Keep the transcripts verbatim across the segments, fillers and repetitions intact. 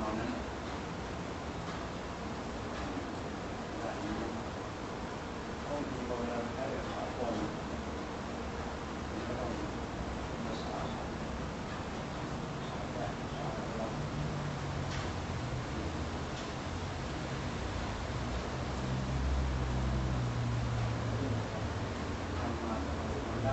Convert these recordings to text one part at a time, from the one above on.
อนนั้นต้องมีเวลาใช้ขอพรก็ต้องภาษาทำมาได้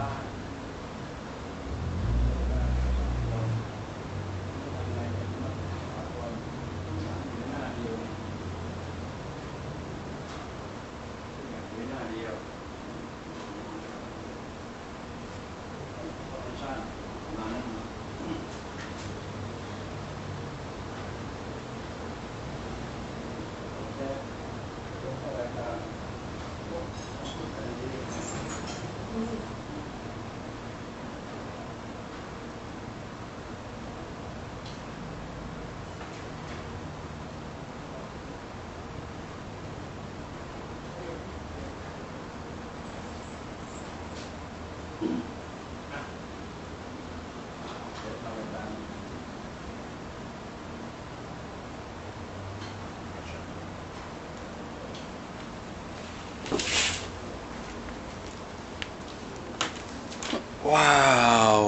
ว้าว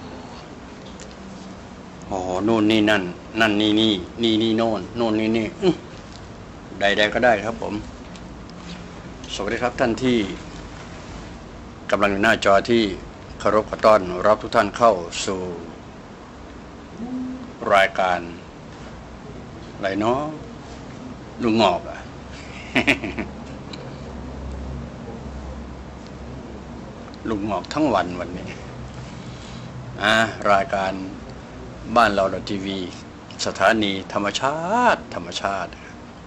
โอ้โหโน่นนี่นั่นนั่นนี่นี่นี่นี่โน่นโน่นนี่นี่ใดๆก็ได้ครับผมสวัสดีครับท่านที่กำลังอยู่หน้าจอที่เคารพขอต้อนรับทุกท่านเข้าสู่รายการอะไรเนาะลุงงอกอ่ะ ลุงงอกทั้งวันวันนี้อ่ารายการบ้านเราทีวีสถานีธรรมชาติธรรมชาติ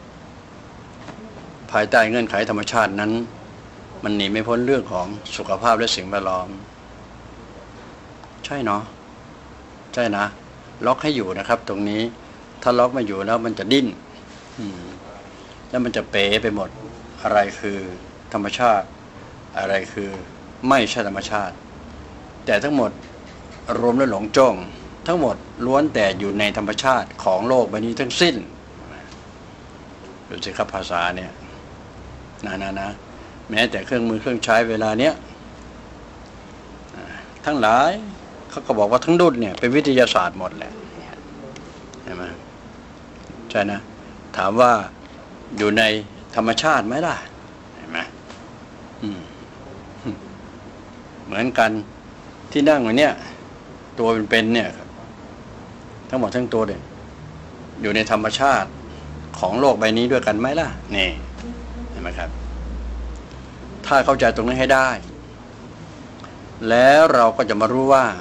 ภายใต้เงื่อนไขธรรมชาตินั้นมันหนีไม่พ้นเรื่องของสุขภาพและสิ่งแวดล้อมใช่เนาะใช่นะล็อกให้อยู่นะครับตรงนี้ถ้าล็อกไม่อยู่แล้วมันจะดิ้นแล้วมันจะเป๋ไปหมดอะไรคือธรรมชาติอะไรคือไม่ใช่ธรรมชาติแต่ทั้งหมดรวมและหลงจ้องทั้งหมดล้วนแต่อยู่ในธรรมชาติของโลกใบนี้ทั้งสิ้นดูสิครับภาษาเนี่ยนะนะนะแม้แต่เครื่องมือเครื่องใช้เวลาเนี้ยทั้งหลายเขาก็บอกว่าทั้งดุจเนี่ยเป็นวิทยาศาสตร์หมดแหละใช่ไหมใช่นะถามว่าอยู่ในธรรมชาติไหมล่ะเห็นไหมอืมเหมือนกันที่นั่งอยู่เนี่ยตัวเป็นๆเนี่ยทั้งหมดทั้งตัวเนี่ยอยู่ในธรรมชาติของโลกใบนี้ด้วยกันไหมล่ะนี่เห็นไหมครับถ้าเข้าใจตรงนี้ให้ได้แล้วเราก็จะมารู้ว่า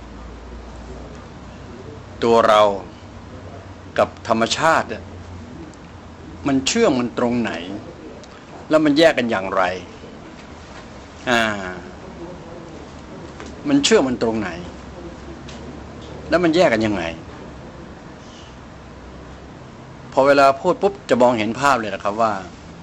ตัวเรากับธรรมชาติมันเชื่อมมันตรงไหนแล้วมันแยกกันอย่างไรอ่ามันเชื่อมมันตรงไหนแล้วมันแยกกันยังไงพอเวลาพูดปุ๊บจะมองเห็นภาพเลยนะครับว่า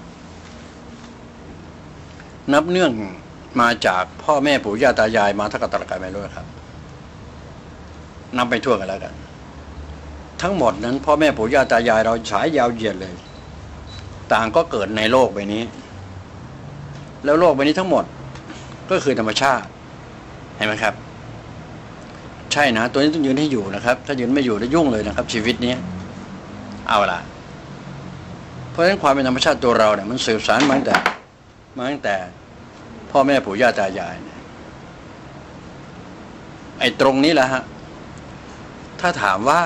นับเนื่องมาจากพ่อแม่ปู่ย่าตายายมาทั้งกตระกายไม่รู้ครับนับไปทั่วกันแล้วกันทั้งหมดนั้นพ่อแม่ปู่ย่าตายายเราฉายยาวเหยียดเลยต่างก็เกิดในโลกใบนี้แล้วโลกใบนี้ทั้งหมดก็คือธรรมชาติเห็นไหมครับใช่นะตัวนี้ต้องยืนให้อยู่นะครับถ้ายืนไม่อยู่จะยุ่งเลยนะครับชีวิตนี้เอาล่ะเพราะฉะนั้นความเป็นธรรมชาติตัวเราเนี่ยมันสืบสานมาตั้งแต่มาตั้งแต่พ่อแม่ปู่ย่าตายายไอ้ตรงนี้แหละฮะถ้าถามว่า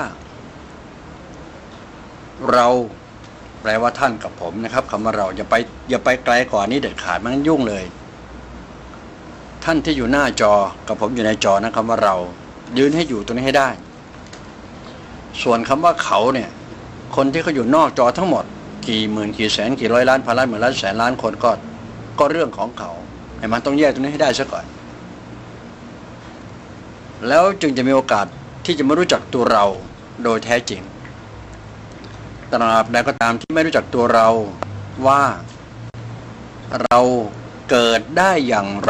เราแปลว่าท่านกับผมนะครับคำว่าเราอย่าไปอย่าไปไกลกว่านี้เด็ดขาดมันยุ่งเลยท่านที่อยู่หน้าจอกับผมอยู่ในจอนะคำว่าเรายืนให้อยู่ตรงนี้ให้ได้ส่วนคำว่าเขาเนี่ยคนที่เขาอยู่นอกจอทั้งหมดกี่หมื่นกี่แสนกี่ร้อยล้านพันล้านหมื่นล้านแสนล้านคนก็ก็เรื่องของเขาไอ้มันต้องแยกตรงนี้ให้ได้ซะก่อนแล้วจึงจะมีโอกาสที่จะมารู้จักตัวเราโดยแท้จริงตราบใดก็ตามที่ไม่รู้จักตัวเราว่าเราเกิดได้อย่างไร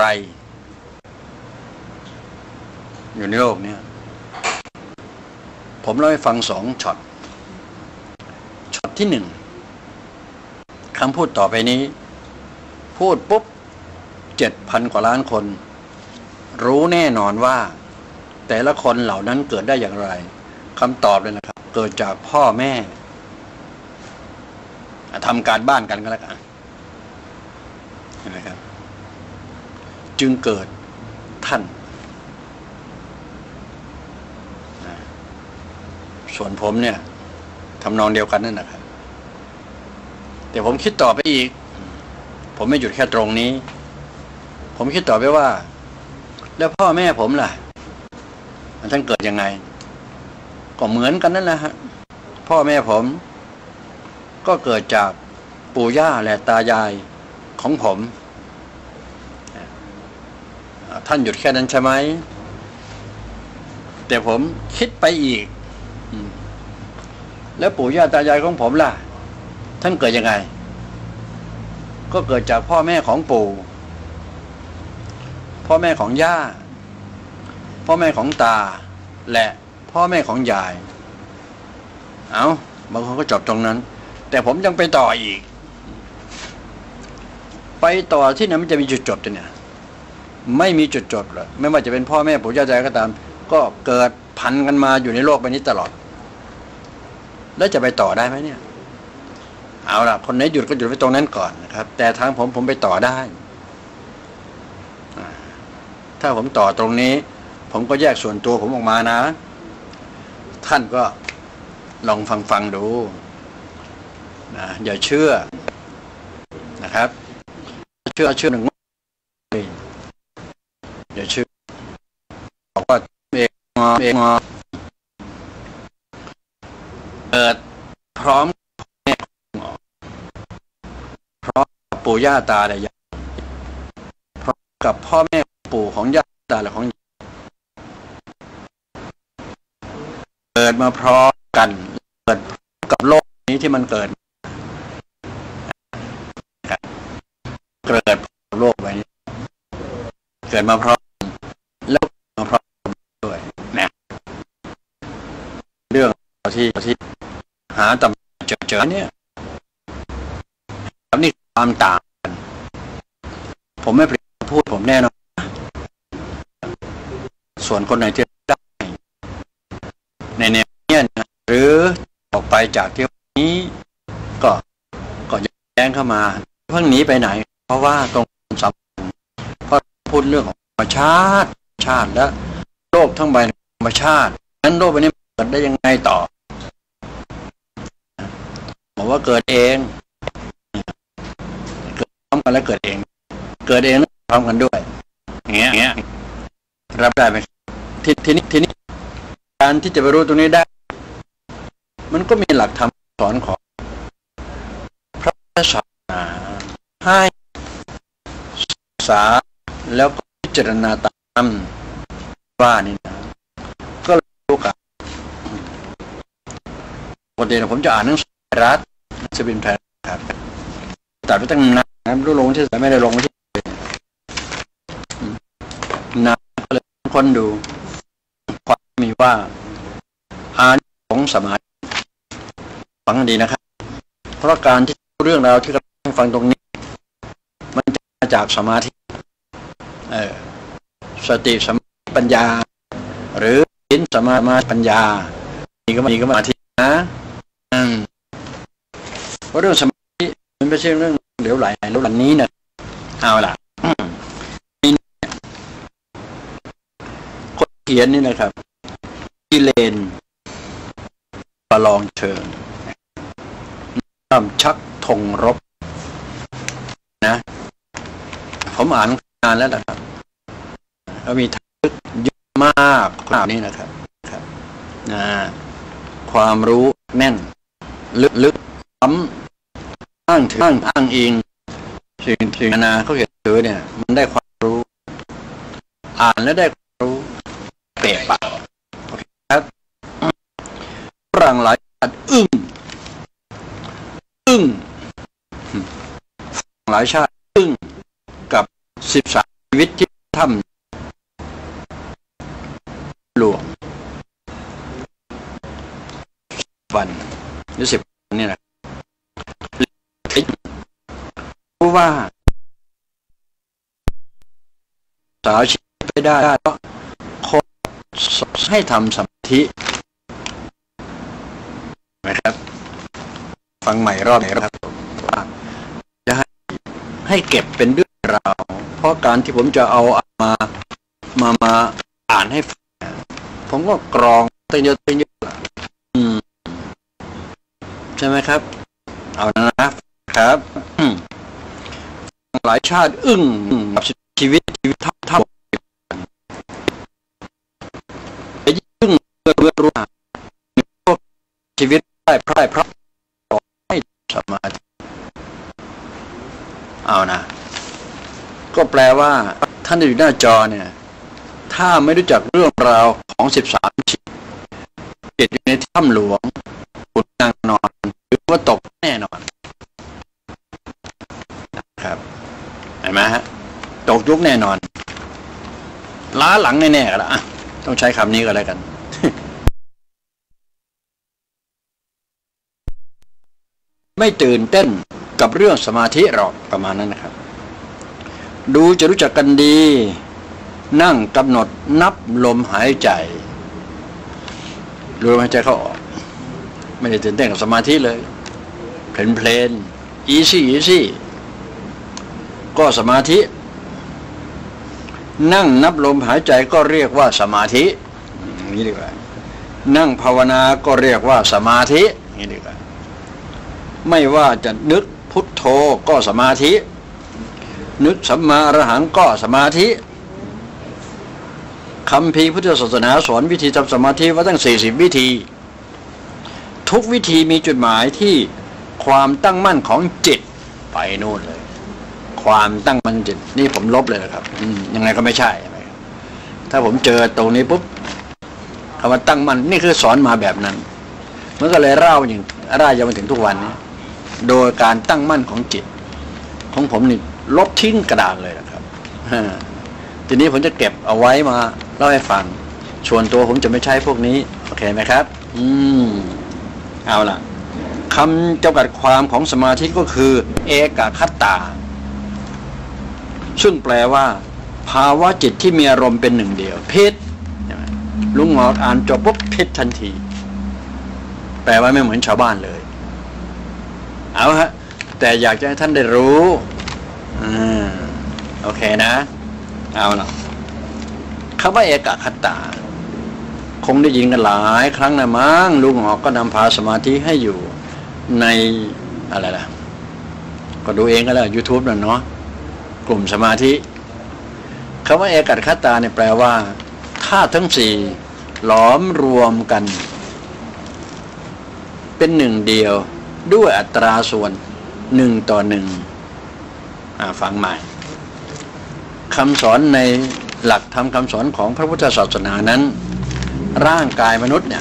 อยู่ในโลกนี้ผมเล่าให้ฟังสองช็อตที่หนึ่งคำพูดต่อไปนี้พูดปุ๊บเจ็ดพันกว่าล้านคนรู้แน่นอนว่าแต่ละคนเหล่านั้นเกิดได้อย่างไรคำตอบเลยนะครับเกิดจากพ่อแม่ทำการบ้านกันก็แล้วกันเห็นไหมครับจึงเกิดท่านส่วนผมเนี่ยทำนองเดียวกันนั่นนะครับแต่ผมคิดต่อไปอีกผมไม่หยุดแค่ตรงนี้ผมคิดต่อไปว่าแล้วพ่อแม่ผมล่ะท่านเกิดยังไงก็เหมือนกันนั่นแหละฮะพ่อแม่ผมก็เกิดจากปู่ย่าและตายายของผมท่านหยุดแค่นั้นใช่ไหมแต่ผมคิดไปอีกแล้วปู่ย่าตายายของผมล่ะท่านเกิดยังไงก็เกิดจากพ่อแม่ของปู่พ่อแม่ของย่าพ่อแม่ของตาและพ่อแม่ของยายเอาบางคนก็จบตรงนั้นแต่ผมยังไปต่ออีกไปต่อที่ไหนมันจะมีจุดจบเนี่ยไม่มีจุดจบเลยไม่ว่าจะเป็นพ่อแม่ปู่ย่าตายายก็ตามก็เกิดพันกันมาอยู่ในโลกใบนี้ตลอดแล้วจะไปต่อได้ไหมเนี่ยเอาล่ะคนไหนหยุดก็หยุดไปตรงนั้นก่อนนะครับแต่ทางผมผมไปต่อได้ถ้าผมต่อตรงนี้ผมก็แยกส่วนตัวผมออกมานะท่านก็ลองฟังฟังดูนะอย่าเชื่อนะครับเชื่อเชื่อหนึ่งอย่าเชื่อบอกว่าเองงอเองงอเกิดพร้อมแม่พร้อมกับปู่ย่าตาและยายพร้อมกับพ่อแม่ปู่ของย่าตาและของเกิดมาพร้อมกันเกิดกับโลกนี้ที่มันเกิดเกิดโลกไปนี้เกิดมาพร้อมแล้วมาพร้อมด้วยนะเรื่องที่ที่หาตำเจอเจอเนี่ยนี่ความต่างกันผมไม่พูดผมแน่นอนส่วนคนไหนที่ได้ในแนวนี้นะหรือออกไปจากที่นี้ก็ก็แย้งเข้ามาเพิ่งหนีไปไหนเพราะว่าตรงสำคัญเพราะพูดเรื่องของธรรมชาติชาติและโลกทั้งใบธรรมชาตินั้นโลกใบนี้เกิดได้ยังไงต่อบอกว่าเกิดเองเกิดพร้อมกันแล้วเกิดเองเกิดเองพร้อมกันด้วยอย่างเงี้ยอย่างเงี้ยรับได้ไหมทีทีนี้ทีนี้การที่จะไปรู้ตรงนี้ได้มันก็มีหลักธรรมสอนของพระศาสนาให้ศึกษาแล้วก็พิจารณาตามว่านี่นะก็รู้กันปกติผมจะอ่านหนังสือรัฐจะเป็นแผนครับแต่ไปตั้งนานรู้ลงที่ไหนไม่ได้ลงที่นานก็เลยคนดูความมีว่าอานิสงส์สมาธิฟังดีนะครับเพราะการที่เรื่องราวที่เราฟังตรงนี้มันจะมาจากสมาธิเออสติสมาธิปัญญาหรือศีลสมาธิปัญญานี่ก็มีก็มาที่นะอืมเพราะเรื่องสมาธิมันไม่ใช่เรื่องเหลวไหลแล้วหลังนี้นะเอาล่ะคนเขียนนี่นะครับกิเลนประลองเชิงนำชักธงรบนะผมอ่านนานแล้วนะครับแล้วมีทึกเยอะมากข่าวนี้นะครับครับนะความรู้แน่นลึกๆซ้ำอ้างถึงอ้างอิงสิ่งที่นาเขาเขียนถือเนี่ยมันได้ความรู้อ่านแล้วได้ความรู้เปะปะครับฝรั่งหลายชาติอึ้งอึ้งหลายชาติอึ้งกับสิบสามชีวิตที่ทำหลวงวันหรือสิบนี่นะว่าสาวชีวิตไปได้เพราะคนให้ทำสมาธินะครับฟังใหม่รอบไหนครับว่าจะให้ให้เก็บเป็นเรื่องราวเพราะการที่ผมจะเอามามามาอ่านให้ฟังผมก็กรองตั้งเยอะตั้งเยอะใช่ไหมครับเอานะครับหลายชาติอึ้งกับชีวิตชีวิตเท่าแต่ยิ่งเมื่อรู้ว่าชีวิตได้พร่ายพระให้สมาธิเอานะก็แปลว่าท่านที่อยู่หน้าจอเนี่ยถ้าไม่รู้จักเรื่องราวของสิบสามชีวิตติดอยู่ในถ้ำหลวงขุนนางนอนหรือว่าตกแน่นอนนะครับเห็นไหมฮะตกยุคแน่นอนล้าหลังแน่ๆกันละต้องใช้คำนี้ก็แล้วกัน ไม่ตื่นเต้นกับเรื่องสมาธิหรอกประมาณนั้นนะครับดูจะรู้จักกันดีนั่งกำหนดนับลมหายใจดูลมหายใจเข้าออกไม่ได้ตื่นเต้นกับสมาธิเลยเพลนเพลนอีซี่อีซี่ก็สมาธินั่งนับลมหายใจก็เรียกว่าสมาธินี่ดีกว่านั่งภาวนาก็เรียกว่าสมาธินี่ดีกว่าไม่ว่าจะนึกพุทโธก็สมาธินึกสัมมาอรหังก็สมาธิคัมภีร์พุทธศาสนาสอนวิธีทำสมาธิว่าตั้งสี่สิบวิธีทุกวิธีมีจุดหมายที่ความตั้งมั่นของจิตไปโน่นเลยความตั้งมั่นจิตนี่ผมลบเลยนะครับยังไงก็ไม่ใช่ถ้าผมเจอตรงนี้ปุ๊บคำว่าตั้งมั่นนี่คือสอนมาแบบนั้นมันก็เลยเล่าอย่างร่ายยาวมาถึงทุกวันนี้โดยการตั้งมั่นของจิตของผมนี่ลบทิ้งกระดานเลยนะครับทีนี้ผมจะเก็บเอาไว้มาเล่าให้ฟังชวนตัวผมจะไม่ใช้พวกนี้โอเคไหมครับอืมเอาล่ะคำจำกัดความของสมาธิก็คือเอกคัตตาซึ่งแปลว่าภาวะจิตที่มีอารมณ์เป็นหนึ่งเดียวเพชรลุงหงอกอ่านจบปุ๊บเพชรทันทีแปลว่าไม่เหมือนชาวบ้านเลยเอาฮะแต่อยากจะให้ท่านได้รู้อ่าโอเคนะเอาล่ะคำว่าเอกคัตตาคงได้ยินกันหลายครั้งนะมั้งลุงหอกก็นำพาสมาธิให้อยู่ในอะไรล่ะก็ดูเองก็แล้ว YouTube นั่นเนาะกลุ่มสมาธิคำว่าเอกคัตตาเนี่ยแปลว่าธาตุทั้งสี่หลอมรวมกันเป็นหนึ่งเดียวด้วยอัตราส่วนหนึ่งต่อหนึ่งฟังใหม่คำสอนในหลักธรรมคำสอนของพระพุทธศาสนานั้นร่างกายมนุษย์เนี่ย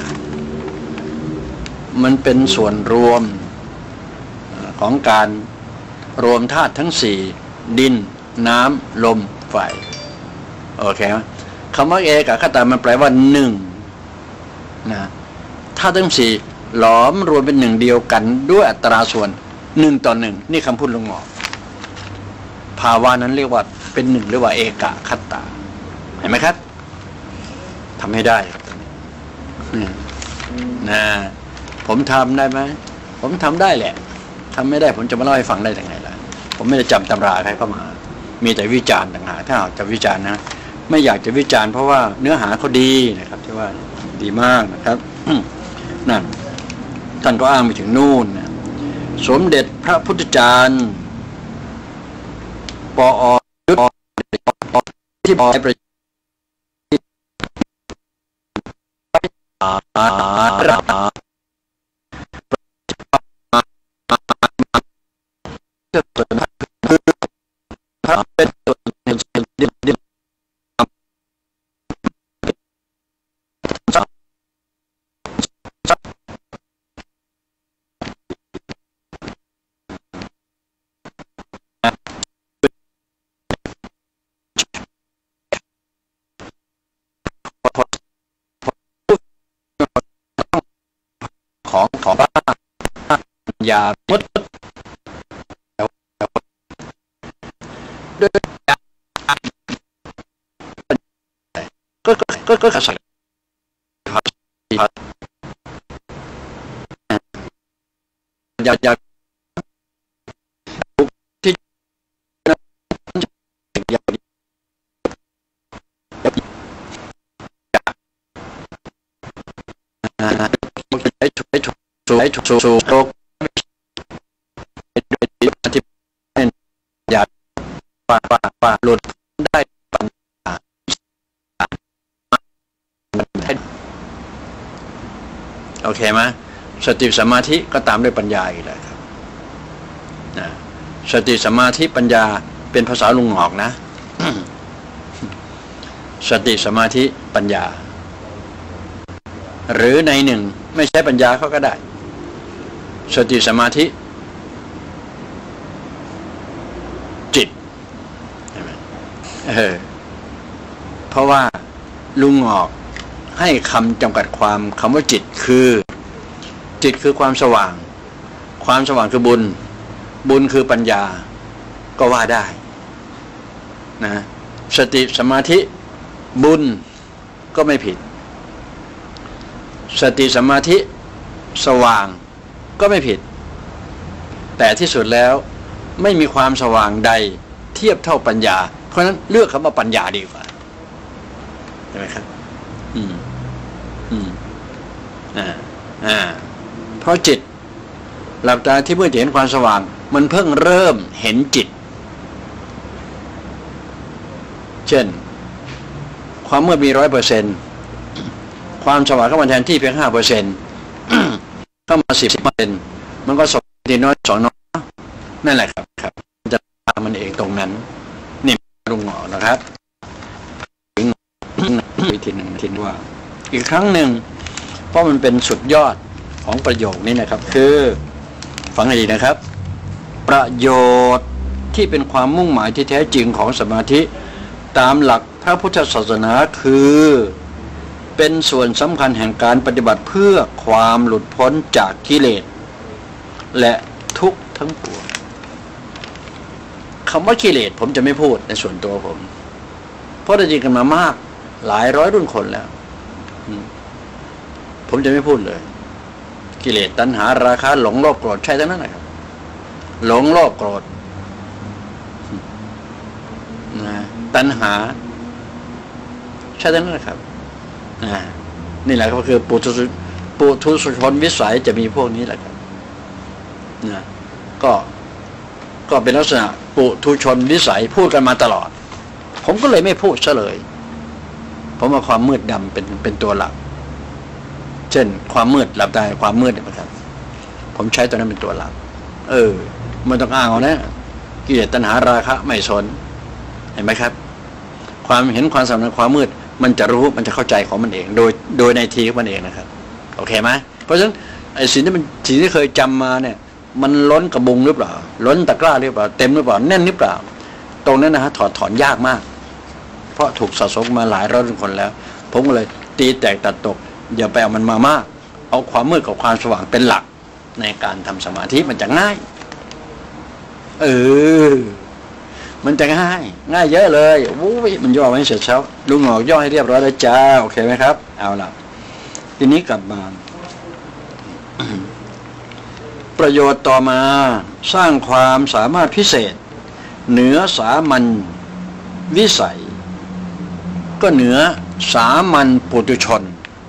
มันเป็นส่วนรวมของการรวมธาตุทั้งสี่ดินน้ำลมไฟโอเคไหมคำว่าเอกคัตตามันแปลว่าหนึ่งนะธาตุทั้งสี่หลอมรวมเป็นหนึ่งเดียวกันด้วยอัตราส่วนหนึ่งต่อหนึ่งนี่คำพูดลุงหมอภาวะนั้นเรียกว่าเป็นหนึ่งเรียกว่าเอกคัตตาเห็นไหมครับทำให้ได้นะผมทำได้ไหมผมทำได้แหละทำไม่ได้ผมจะมาเล่าให้ฟังได้ยังไงล่ะผมไม่ได้จำตำราใครเข้ามามีแต่วิจารณ์ต่างหากถ้าหากจะวิจารณ์นะไม่อยากจะวิจารณ์เพราะว่าเนื้อหาเขาดีนะครับที่ว่าดีมากนะครับนั่นท่านก็อ้างไปถึงนู่นนะสมเด็จพระพุทธจารย์ปอยุทธที่บอกประเป็นของของบ้านยาก็อาศัยอย่าอย่าที่อย่าใช้ใช้ถูกใช้ถูกสูโตที่อย่าป่าป่าป่าหลุดได้ปัญญาโอเคไหมสติสมาธิก็ตามด้วยปัญญาอีกแล้วครับนะสติสมาธิปัญญาเป็นภาษาลุงหงอกนะ สติสมาธิปัญญาหรือในหนึ่งไม่ใช่ปัญญาเขาก็ได้สติสมาธิจิตใช่ไหมเออเพราะว่าลุงหงอกให้คำจำกัดความคำว่าจิตคือจิตคือความสว่างความสว่างคือบุญบุญคือปัญญาก็ว่าได้นะสติสมาธิบุญก็ไม่ผิดสติสมาธิสว่างก็ไม่ผิดแต่ที่สุดแล้วไม่มีความสว่างใดเทียบเท่าปัญญาเพราะฉะนั้นเลือกคำว่าปัญญาดีกว่าใช่ไหมครับอืมอืมอ่าอ่าเพราะจิตหลับตาที่เพื่อจะเห็นความสว่างมันเพิ่งเริ่มเห็นจิตเช่นความมืดมีร้อยเปอร์เซ็นต์ความสว่างเข้ามาแทนที่เพียงห้าเปอร์เซ็นต์เข้ามาสิบเปอร์เซ็นต์มันก็สองทีน้อยสองน้อยนั่นแหละครับครับจะตามมันเองตรงนั้นนี่ลุงหงอนะครับอีกทีหนึ่งทีว่าอีกครั้งหนึ่งเพราะมันเป็นสุดยอดของประโยคนี้นะครับคือฟังให้ดีนะครับประโยชน์ที่เป็นความมุ่งหมายที่แท้จริงของสมาธิตามหลักพระพุทธศาสนาคือเป็นส่วนสำคัญแห่งการปฏิบัติเพื่อความหลุดพ้นจากกิเลสและทุกข์ทั้งปวงคำว่ากิเลสผมจะไม่พูดในส่วนตัวผมเพราะได้ยินกันมามากหลายร้อยรุ่นคนแล้วผมจะไม่พูดเลยกิเลสตัณหาราคะหลงโลภโกรธใช่ทั้งนั้นนะครับหลงโลภโกรธนะตัณหาใช่ทั้งนั้นนะครับอ่านี่แหละก็คือปุถุปุถุชนวิสัยจะมีพวกนี้แหละครับนะก็ก็เป็นลักษณะปุถุชนวิสัยพูดกันมาตลอดผมก็เลยไม่พูดซะเลยผมว่าความมืดดำเป็นเป็นตัวหลักเช่นความมืดหลับตาความมืดนะครับผมใช้ตัวนั้นเป็นตัวหลักเออมันต้องอ้างเอานะกิเลสตัณหาราคะไม่สนเห็นไหมครับความเห็นความสำคัญความมืดมันจะรู้มันจะเข้าใจของมันเองโดยโดยในทีของมันเองนะครับโอเคไหมเพราะฉะนั้นไอ้สิ่งที่มันสิ่งที่เคยจำมาเนี่ยมันล้นกระบุงหรือเปล่าล้นตะกร้าหรือเปล่าเต็มหรือเปล่าแน่นหรือเปล่าตรงนั้นนะฮะถอดถอนยากมากเพราะถูกสะสมมาหลายร้อยคนแล้วผมก็เลยตีแตกตัดตกอย่าไปเอามันมามากเอาความมืดกับความสว่างเป็นหลักในการทำสมาธิมันจะง่ายเออมันจะง่ายง่ายเยอะเลยโอ้ยมันย่อไว้เสร็จแล้วลุงหงอกย่อให้เรียบร้อยแล้วจ้าโอเคไหมครับเอาล่ะทีนี้กลับมา ประโยชน์ต่อมาสร้างความสามารถพิเศษเหนือสามัญวิสัยก็เหนือสามัญปุถุชน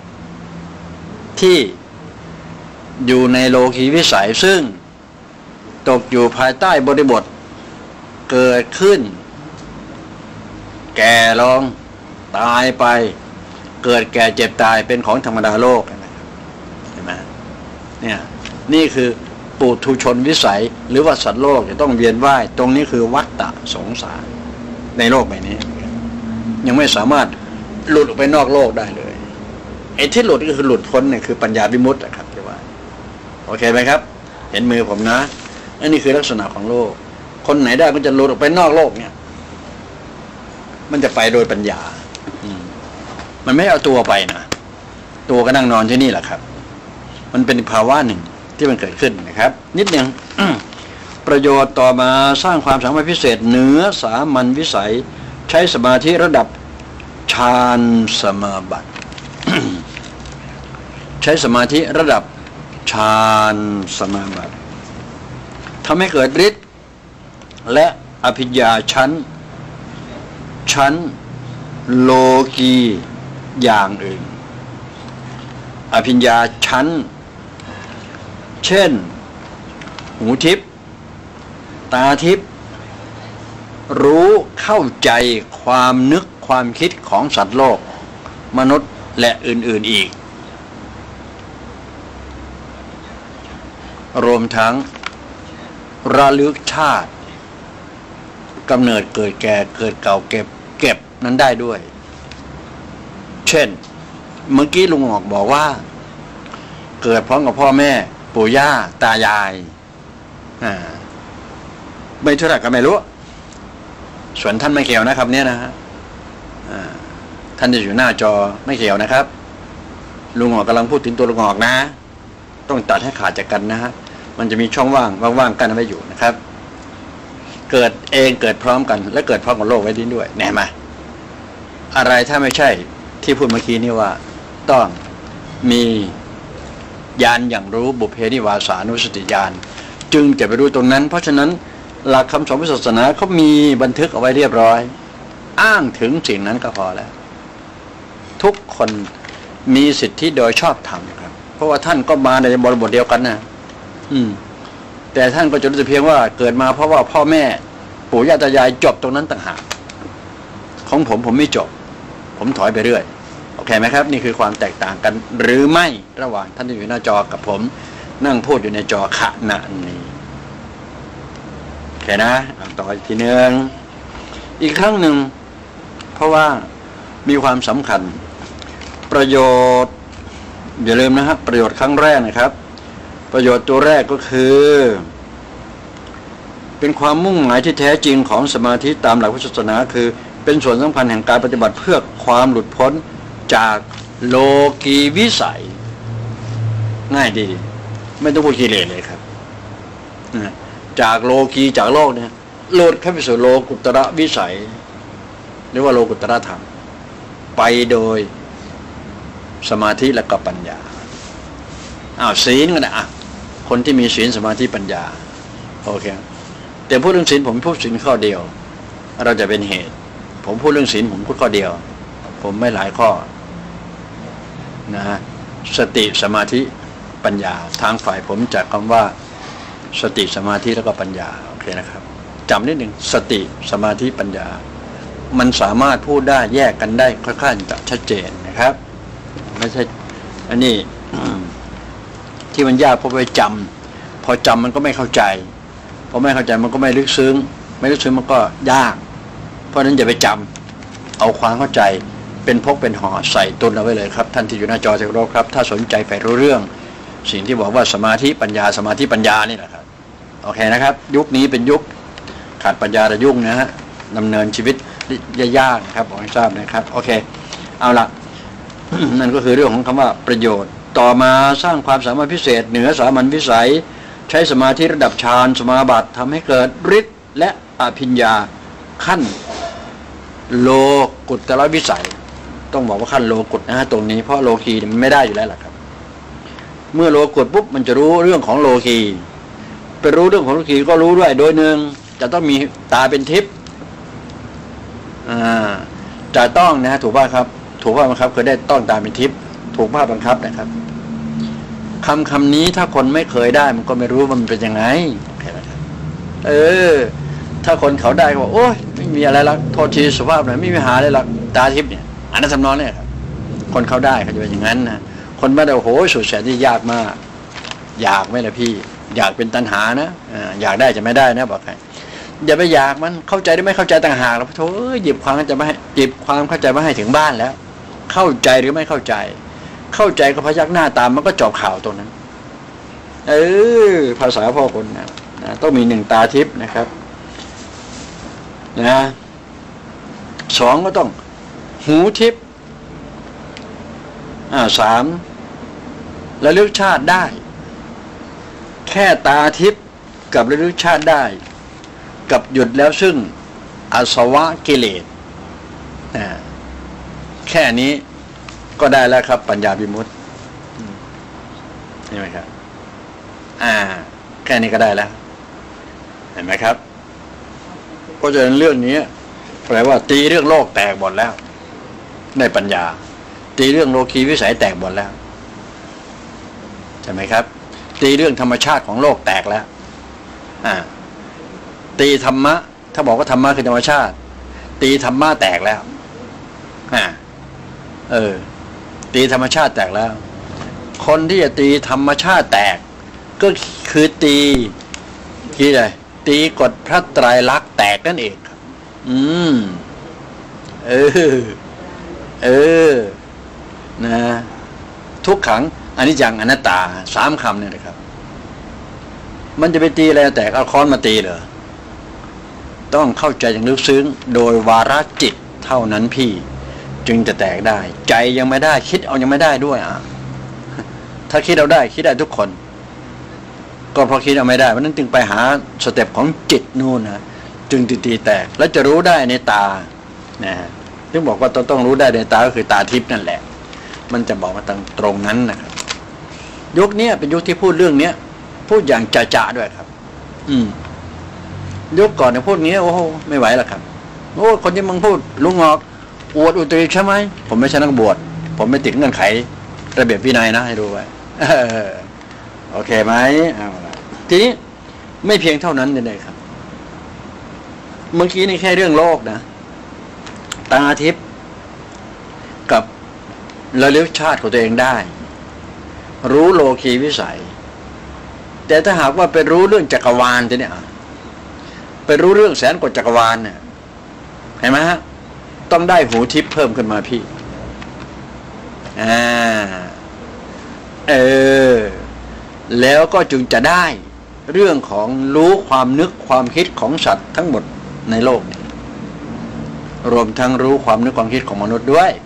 ที่อยู่ในโลกีวิสัยซึ่งตกอยู่ภายใต้บริบทเกิดขึ้นแก่ลงตายไปเกิดแก่เจ็บตายเป็นของธรรมดาโลกเห็นไหมเนี่ยนี่คือปุถุชนวิสัยหรือว่าสัตว์โลกจะต้องเวียนว่ายตรงนี้คือวัฏฏะสงสารในโลกใบนี้ยังไม่สามารถหลุดออกไปนอกโลกได้เลยไอ้ที่หลุดก็คือหลุดพ้นเนี่ยคือปัญญาวิมุตตินะครับที่ว่าโอเคไหมครับเห็นมือผมนะอันนี้คือลักษณะของโลกคนไหนได้ก็จะหลุดออกไปนอกโลกเนี่ยมันจะไปโดยปัญญามันไม่เอาตัวไปนะตัวก็นั่งนอนที่นี่แหละครับมันเป็นภาวะหนึ่งที่มันเกิดขึ้นนะครับนิดหนึ่ง ประโยชน์ต่อมาสร้างความสามารถพิเศษเหนือสามัญวิสัยใช้สมาธิระดับฌานสมาบัติ ใช้สมาธิระดับฌานสมาบัติทำให้เกิดฤทธิ์และอภิญญาชั้นชั้นโลกีอย่างอื่นอภิญญาชั้นเช่นหูทิพย์ตาทิพย์รู้เข้าใจความนึกความคิดของสัตว์โลกมนุษย์และอื่นๆอีกรวมทั้งระลึกชาติกำเนิดเกิดแก่เกิดเก่าเก็บเก็บนั้นได้ด้วยเช่นเมื่อกี้ลุงออกบอกว่าเกิดพร้อมกับพ่อแม่ปู่ย่าตายายอ่าไม่เท่าไหร่ก็ไม่รู้ส่วนท่านไม่เกี่ยวนะครับเนี่ยนะฮะท่านจะอยู่หน้าจอไม่เกี่ยวนะครับลุงออกกำลังพูดถึงตัวลุงออกนะต้องตัดให้ขาดจากกันนะฮะมันจะมีช่องว่างว่างๆกันไว้อยู่นะครับเกิดเองเกิดพร้อมกันและเกิดพร้อมกับโลกไว้ดีด้วยแน่ไหมอะไรถ้าไม่ใช่ที่พูดเมื่อกี้นี่ว่าต้องมีญาณอย่างรู้บุพเพนิวาสานุสติญาณจึงจะไปรู้ตรงนั้นเพราะฉะนั้นหลักคำสอนพุทธศาสนาเขามีบันทึกเอาไว้เรียบร้อยอ้างถึงสิ่งนั้นก็พอแล้วทุกคนมีสิทธิโดยชอบธรรมครับเพราะว่าท่านก็มาในบริบทเดียวกันนะอืมแต่ท่านก็จะรู้สึกเพียงว่าเกิดมาเพราะว่าพ่อแม่ปู่ย่าตายายจบตรงนั้นต่างหากของผมผมไม่จบผมถอยไปเรื่อยโอเคไหมครับนี่คือความแตกต่างกันหรือไม่ระหว่างท่านที่อยู่หน้าจอกับผมนั่งพูดอยู่ในจอขณะนี้โอเคนะเอาต่ออีกทีนึงอีกครั้งหนึ่งเพราะว่ามีความสำคัญประโยชน์อย่าลืมนะครับประโยชน์ครั้งแรกนะครับประโยชน์ตัวแรกก็คือเป็นความมุ่งหมายที่แท้จริงของสมาธิตามหลักพุทธศาสนาคือเป็นส่วนสำคัญแห่งการปฏิบัติเพื่อความหลุดพ้นจากโลกีวิสัยง่ายดีไม่ต้องพูดกิเลสเลยครับจากโลกีจากโลกเนี่ยหลุดเข้าไปสู่โลกุตระวิสัยหรือว่าโลกุตระธรรมไปโดยสมาธิและก็ปัญญาอ้าวศีลกันนะอ่ะคนที่มีศีลสมาธิปัญญาโอเคแต่พูดเรื่องศีลผมพูดศีลข้อเดียวเราจะเป็นเหตุผมพูดเรื่องศีลผมพูดข้อเดียวผมไม่หลายข้อนะฮะสติสมาธิปัญญาทางฝ่ายผมจากคำว่าสติสมาธิแล้วก็ปัญญาโอเคนะครับจำนิดหนึ่งสติสมาธิปัญญามันสามารถพูดได้แยกกันได้ค่อนข้างจะชัดเจนนะครับไม่ใช่อันนี้ที่มันยากเพราะไปจำพอจำมันก็ไม่เข้าใจพอไม่เข้าใจมันก็ไม่ลึกซึ้งไม่ลึกซึ้งมันก็ยากเพราะฉะนั้นอย่าไปจำเอาความเข้าใจเป็นพกเป็นห่อใส่ตุนเอาไว้เลยครับท่านที่อยู่หน้าจอที่เคารพครับถ้าสนใจไปรู้เรื่องสิ่งที่บอกว่าสมาธิปัญญาสมาธิปัญญานี่แหละครับโอเคนะครับยุคนี้เป็นยุคขาดปัญญาระยุ่งนะฮะดำเนินชีวิตยากๆครับขอให้ทราบนะครับโอเคเอาละ นั่นก็คือเรื่องของคำว่าประโยชน์ต่อมาสร้างความสามารถพิเศษเหนือสามัญวิสัยใช้สมาธิระดับฌานสมาบัติทำให้เกิดฤทธิ์และอภิญญาขั้นโลกุตระวิสัยต้องบอกว่าขั้นโลกุตนะฮะตรงนี้เพราะโลกีมันไม่ได้อยู่แล้วล่ะครับเมื่อโลกุตปุ๊บมันจะรู้เรื่องของโลกีไปรู้เรื่องของโลกีก็รู้ด้วยโดยหนึ่งจะต้องมีตาเป็นทิพย์อ่าจะต้องนะถูกป่ะครับถูกป่ะบังคับเคยได้ต้องตาเป็นทิพย์ถูกป่ะบังคับนะครับคำคำนี้ถ้าคนไม่เคยได้มันก็ไม่รู้มันเป็นยังไงเออถ้าคนเขาได้ก็บอกโอ้ยไม่มีอะไรละโทษทีสุภาพหน่อยไม่มีหาอะไรละตาทิพย์เนี่ยอันนั้นสำนองเนี่ยครับคนเขาได้เขาจะเป็นอย่างนั้นนะคนไม่ได้โอ้โหสุดแสนที่ยากมากอยากไหมล่ะพี่อยากเป็นตัณหานะอยากได้จะไม่ได้นะบอกใครอย่าไปอยากมันเข้าใจได้ไม่เข้าใจต่างหากแล้วโธ่หยิบความเข้าใจมาให้หยิบความเข้าใจมาให้ถึงบ้านแล้วเข้าใจหรือไม่เข้าใจเข้าใจก็พยักหน้าตามมันก็จบข่าวตรงนั้นเออภาษาพ่อคนนะนะต้องมีหนึ่งตาทิพย์นะครับนะสองก็ต้องหูทิพย์อ่าสามระลึกชาติได้แค่ตาทิพย์กับระลึกชาติได้กับหยุดแล้วซึ่งอาสวะกิเลสนะแค่นี้ก็ได้แล้วครับปัญญาวิมุตติเห็นไหมครับอ่าแค่นี้ก็ได้แล้วเห็นไหมครับเพราะฉะนั้นเรื่องนี้แปลว่าตีเรื่องโลกแตกหมดแล้วในปัญญาตีเรื่องโลกีวิสัยแตกหมดแล้วใช่ไหมครับตีเรื่องธรรมชาติของโลกแตกแล้วอ่าตีธรรมะถ้าบอกว่าธรรมะคือธรรมชาติตีธรรมะแตกแล้วอ่าเออตีธรรมชาติแตกแล้วคนที่จะตีธรรมชาติแตกก็คือตีที่อะไรตีกฎพระไตรลักษณ์แตกนั่นเองครับอืมเออเออนะทุกขังอนิจจังอนัตตาสามคำเนี่ยนะครับมันจะไปตีอะไรแตกเอาค้อนมาตีเหรอต้องเข้าใจอย่างลึกซึ้งโดยวาระจิตเท่านั้นพี่จึงจะแตกได้ใจยังไม่ได้คิดเอายังไม่ได้ด้วยอ่ะถ้าคิดเอาได้คิดได้ทุกคนก็เพราะคิดเอาไม่ได้เพราะนั้นจึงไปหาสเต็ปของจิตนู่นนะจึงตีตีแตกแล้วจะรู้ได้ในตานะถึงบอกว่าต้องต้องรู้ได้ในตาก็คือตาทิพย์นั่นแหละมันจะบอกมาตรงตรงนั้นนะครับยุคนี้เป็นยุคที่พูดเรื่องเนี้ยพูดอย่างจะๆด้วยครับ อืมยุคก่อนเนี่ยพูดงี้โอ้โหไม่ไหวแล้วครับโอ้คนที่มึงพูดลุงงอกอวดอุตริใช่ไหมผมไม่ใช่นักบวชผมไม่ติดเงื่อนไขระเบียบวินัยนะให้ดูไว้โอเคไหมเอาละทีนี้ไม่เพียงเท่านั้นเลยครับเมื่อกี้นี่แค่เรื่องโลกนะตาทิพย์กับระลึกชาติของตัวเองได้รู้โลกีวิสัยแต่ถ้าหากว่าไปรู้เรื่องจักรวาลจะเนี่ยไปรู้เรื่องแสนกว่าจักรวาลเนี่ยเห็นไหมฮะต้องได้หูทิพย์เพิ่มขึ้นมาพี่อ่าเออแล้วก็จึงจะได้เรื่องของรู้ความนึกความคิดของสัตว์ทั้งหมดในโลกนี้รวมทั้งรู้ความนึกความคิดของมนุษย์ด้วย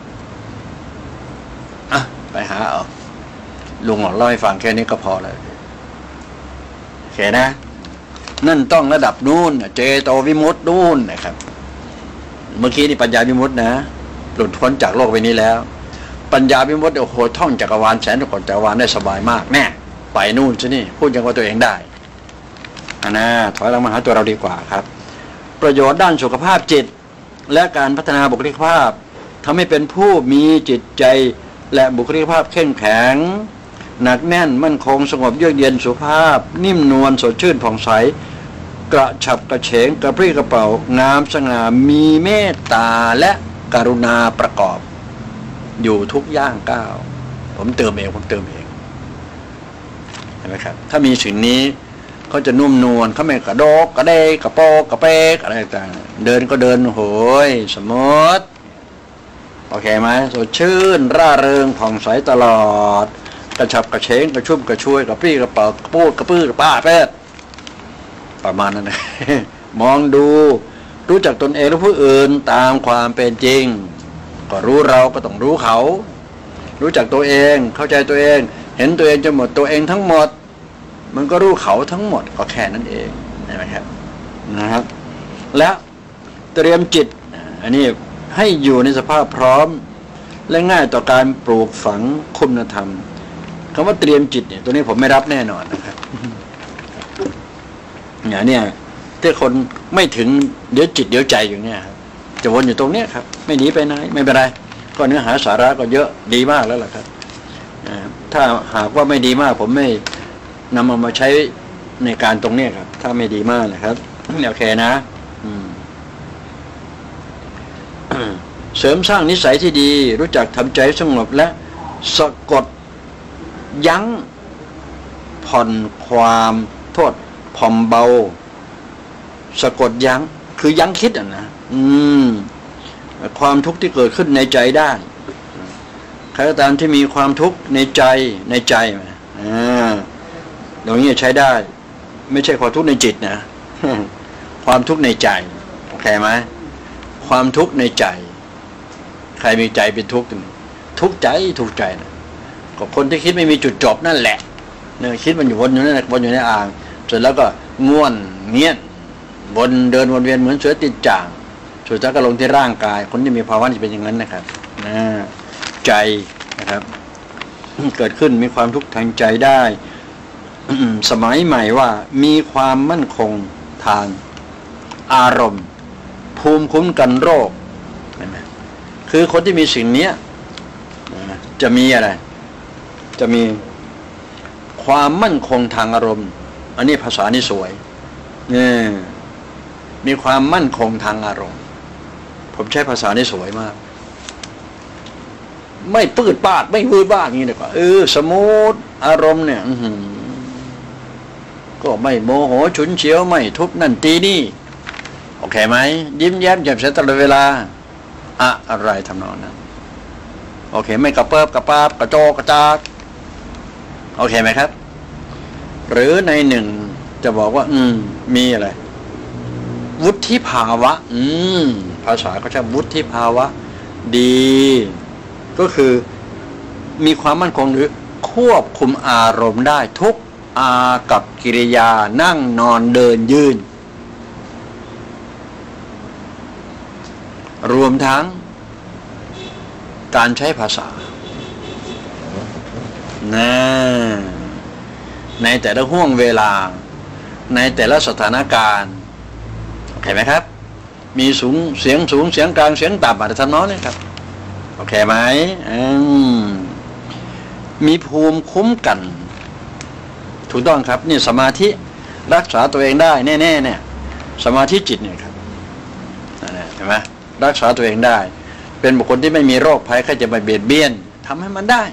อ่ะไปหาเอาลุงเล่าให้ฟังแค่นี้ก็พอแล้วโอเคนะนั่นต้องระดับนู้นเจโตวิมุตตินู้นนะครับเมื่อกี้นี่ปัญญาวิมุตตินะหลุดพ้นจากโลกใบนี้แล้วปัญญาวิมุตติโอ้โหท่องจักรวาลแสนกว่าจักรวาลได้สบายมากแน่ไปนู่นซะนี่พูดอย่างว่าตัวเองได้อันนะถอยหลังมาหาตัวเราดีกว่าครับประโยชน์ด้านสุขภาพจิตและการพัฒนาบุคลิกภาพทำให้เป็นผู้มีจิตใจและบุคลิกภาพเข้มแข็งหนักแน่นมั่นคงสงบเยือกเย็นสุภาพนิ่มนวลสดชื่นผ่องใสกระฉับกระเฉงกระปรี้กระเป๋างามสง่ามีเมตตาและกรุณาประกอบอยู่ทุกย่างก้าวผมเติมเองผมเติมเองเห็นไหมครับถ้ามีสิ่งนี้เขาจะนุ่มนวลเขาไม่กระโดกกระเดกกระโปกกระเปกอะไรต่างเดินก็เดินโหยสมมติโอเคไหมสดชื่นร่าเริงผ่องใสตลอดกระฉับกระเฉงกระชุ่มกระชวยกระปรี้กระเป๋ากระปูดกระปื้อกระป้าเป็ดประมาณนั้นนะ มองดูรู้จักตนเองและผู้อื่นตามความเป็นจริงก็รู้เราก็ต้องรู้เขารู้จักตัวเองเข้าใจตัวเองเห็นตัวเองจนหมดตัวเองทั้งหมดมันก็รู้เขาทั้งหมดก็แค่นั้นเองใช่ไหมครับนะครับและเตรียมจิตอันนี้ให้อยู่ในสภาพพร้อมและง่ายต่อการปลูกฝังคุณธรรมคำว่าเตรียมจิตเนี่ยตัวนี้ผมไม่รับแน่นอนนะครับอย่างเนี้ยถ้าคนไม่ถึงเดี๋ยวจิตเดี๋ยวใจอยู่เนี่ยจะวนอยู่ตรงเนี้ยครับไม่หนีไปไหนไม่เป็นไรก็เนื้อหาสาระก็เยอะดีมากแล้วล่ะครับถ้าหากว่าไม่ดีมากผมไม่นำเอามาใช้ในการตรงเนี้ยครับถ้าไม่ดีมากนะครับโอเคนะเสริมสร้างนิสัยที่ดีรู้จักทำใจสงบและสะกดยั้งผ่อนความโทษผ่อมเบาสะกดยั้งคือยั้งคิดอ่ะนะอืมความทุกข์ที่เกิดขึ้นในใจได้ใครก็ตามที่มีความทุกข์ในใจในใจอ่าตรงนี้ใช้ได้ไม่ใช่ความทุกข์ในจิตนะความทุกข์ในใจโอเคไหมความทุกข์ในใจใครมีใจเป็นทุกข์ทุกข์ใจทุกข์ใจนะก็คนที่คิดไม่มีจุดจบนั่นแหละเนี่ยคิดมันอยู่วนอยู่นั่นวนอยู่ในอ่างเสร็จแล้วก็ง่วนเงี้ยวนเดินวนเวียนเหมือนเสือติดจ่างสุดท้ายก็ลงที่ร่างกายคนที่มีภาวะที่เป็นอย่างนั้นนะครับนะใจนะครับเกิดขึ้นมีความทุกข์ทางใจได้สมัยใหม่ว่ามีความมั่นคงทางอารมณ์ภูมิคุ้มกันโรคเห็นไหมคือคนที่มีสิ่งนี้จะมีอะไรจะมีความมั่นคงทางอารมณ์อันนี้ภาษานี่สวยนี่มีความมั่นคงทางอารมณ์ผมใช้ภาษานี่สวยมากไม่ปืดปาดไม่วืดบ้าอย่างนี้เลยกว่าเออสมูทอารมณ์เนี่ยก็ไม่โมโหฉุนเฉียวไม่ทุบนั่นตีนี่โอเคไหมยิ้มแย้มแจ่มใสตลอดเวลาอะอะไรทำนองนั้นโอเคไม่กระเปิบกระปาบกระโจกระจากโอเคไหมครับหรือในหนึ่งจะบอกว่าอืมมีอะไรวุฒิภาวะอืมภาษาก็ใช้วุฒิภาวะดีก็คือมีความมั่นคงหรือควบคุมอารมณ์ได้ทุกอากับกิริยานั่งนอนเดินยืนรวมทั้งการใช้ภาษานะในแต่ละห่วงเวลาในแต่ละสถานการณ์โอเคไหมครับมีสูงเสียงสูงเสียงกลางเสียงต่ำอะไรทำนองนี้ครับโอเคไหมอืมมีภูมิคุ้มกันถูกต้องครับนี่สมาธิรักษาตัวเองได้แน่ๆเนี่ยสมาธิจิตเนี่ยครับเห็นไหมรักษาตัวเองได้เป็นบุคคลที่ไม่มีโรคภัยใครจะมาเบียดเบียนทำให้มันได้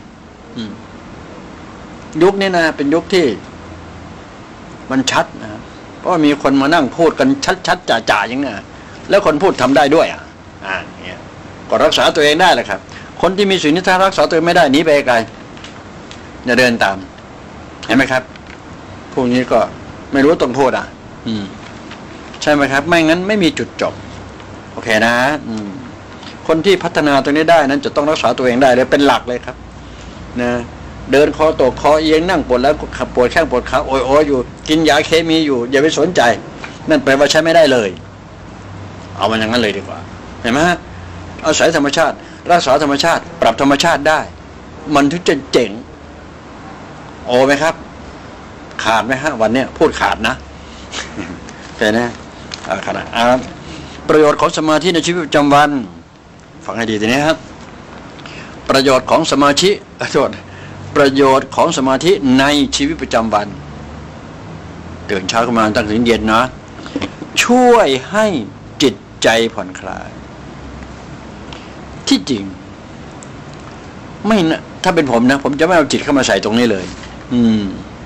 ยุคนี้นะเป็นยุคที่มันชัดนะเพราะมีคนมานั่งพูดกันชัดๆจ่าๆอย่างนี้แล้วคนพูดทำได้ด้วยอ่ะอ่าเนี่ยก็รักษาตัวเองได้แหละครับคนที่มีสิ่งที่ถ้ารักษาตัวเองไม่ได้หนีไปไกลอย่าเดินตามเห็นไหมครับพวกนี้ก็ไม่รู้ต้องพูดอ่ะอืมใช่ไหมครับไม่งั้นไม่มีจุดจบโอเคนะอืมคนที่พัฒนาตรงนี้ได้นั้นจะต้องรักษาตัวเองได้เลยเป็นหลักเลยครับนะเดินคอตกคอเอียงนั่งปวดแล้วขับปวดแข้งปวดขาโอยโอยอยู่กินยาเคมีอยู่อย่าไปสนใจนั่นแปลว่าใช้ไม่ได้เลยเอามันอย่างนั้นเลยดีกว่าเห็นไหมฮะอาศัยธรรมชาติรักษาธรรมชาติปรับธรรมชาติได้มันถึงจะเจ๋งโอ้ไหมครับขาดไหมฮะวันนี้พูดขาดนะเห็นไหมขนาดประโยชน์ของสมาธิในชีวิตประจำวันฟังให้ดีทีนี้ครับประโยชน์ของสมาธิโทษประโยชน์ของสมาธิในชีวิตประจำวันตื่นเช้าขึ้นมาตั้งถึงเย็นนะช่วยให้จิตใจผ่อนคลายที่จริงไม่นะถ้าเป็นผมนะผมจะไม่เอาจิตเข้ามาใส่ตรงนี้เลยอืม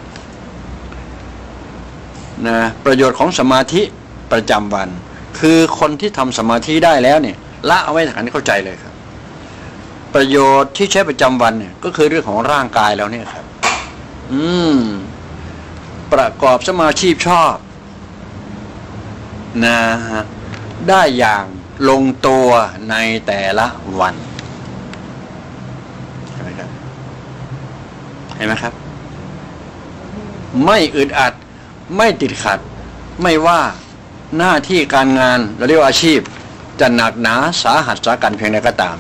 นะประโยชน์ของสมาธิประจำวันคือคนที่ทำสมาธิได้แล้วเนี่ยละเอาไว้ฐานเข้าใจเลยครับประโยชน์ที่ใช้ประจำวันเนี่ยก็คือเรื่องของร่างกายแล้วเนี่ยครับอืมประกอบสมาชีพชอบนะฮะได้อย่างลงตัวในแต่ละวันเห็นไหมครับเห็นไหมครับไม่อึดอัดไม่ติดขัดไม่ว่าหน้าที่การงานเราเรียกว่าอาชีพจะหนักหนาสาหัสสากันเพียงใดก็ตาม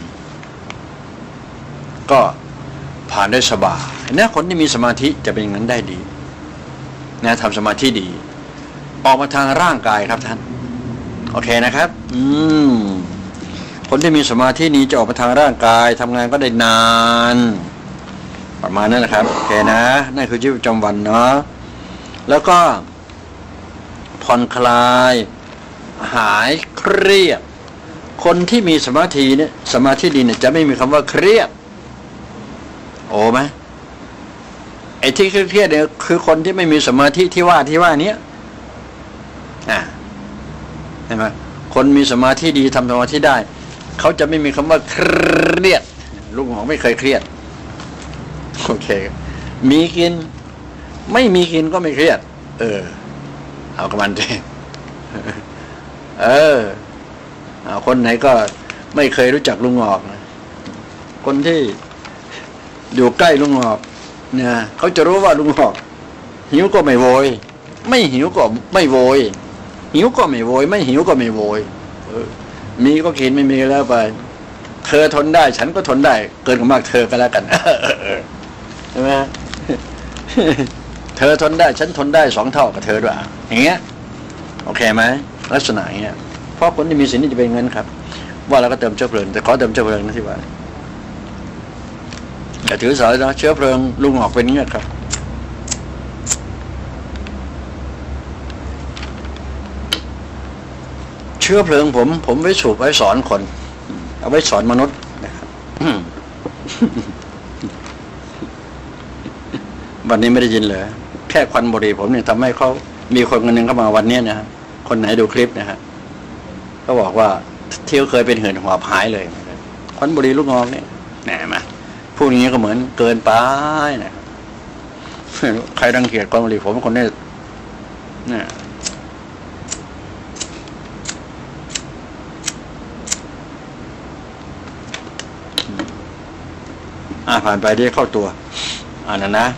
ก็ผ่านได้สบายเนี่ยคนที่มีสมาธิจะเป็นอย่างนั้นได้ดีนะทำสมาธิดีออกมาทางร่างกายครับท่านโอเคนะครับอืมคนที่มีสมาธินี้จะออกมาทางร่างกายทำงานก็ได้นานประมาณนั้นนะครับโอเคนะนั่นคือชีวิตประจำวันเนาะแล้วก็ผ่อนคลายหายเครียดคนที่มีสมาธิเนี่ยสมาธิดีเนี่ยจะไม่มีคำว่าเครียดโอ้ไหมไอ้ที่เครียดเนี่ยคือคนที่ไม่มีสมาธิที่ว่าที่ว่านี้อ่าเห็นไหมคนมีสมาธิดีทำสมาธิได้เขาจะไม่มีคำว่าเครียดลุงหงไม่เคยเครียดโอเคมีกินไม่มีกินก็ไม่เครียดเออเอากับมันดิเออเอาคนไหนก็ไม่เคยรู้จักลุงหงอกนะคนที่อยู่ใกล้ลุงหงอกเนี่ยเขาจะรู้ว่าลุงหงอกหิวก็ไม่โวยไม่หิวก็ไม่โวยหิวก็ไม่โวยไม่หิวก็ไม่โวยเออมีก็กินไม่มีแล้วไปเธอทนได้ฉันก็ทนได้เกินกว่ามากเธอก็แล้วกันใช่ไหมเธอทนได้ฉันทนได้สองเท่ากับเธอด้วยอย่างเงี้ยโอเคไหมลักษณะอย่างเงี้ยเพราะคนที่มีศีลนี่จะเป็นเงินครับว่าเราก็เติมเชื้อเพลิงแต่ขอเติมเชื้อเพลิงนะที่ว่าอย่าถือสายนะเชื้อเพลิงลุงออกเป็นเงี้ยครับเชื้อเพลิงผมผมไว้สูบไว้สอนคนเอาไว้สอนมนุษย์นะครับวันนี้ไม่ได้ยินเลยแค่ควันบุหรี่ผมเนี่ยทำให้เขามีคนคนหนึ่งเข้ามาวันนี้นะฮะคนไหนดูคลิปนะฮะเขาบอกว่าที่เขาเคยเป็นเหื่นหอบหายเลยควันบุหรี่ลูกงอกเนี่ยแหนมาพวกนี้ก็เหมือนเกินไปนะครับใครรังเกียจควันบุหรี่ผมเป็นคนนี้เนี่ยอ่าผ่านไปได้เข้าตัวอันนั้นนะ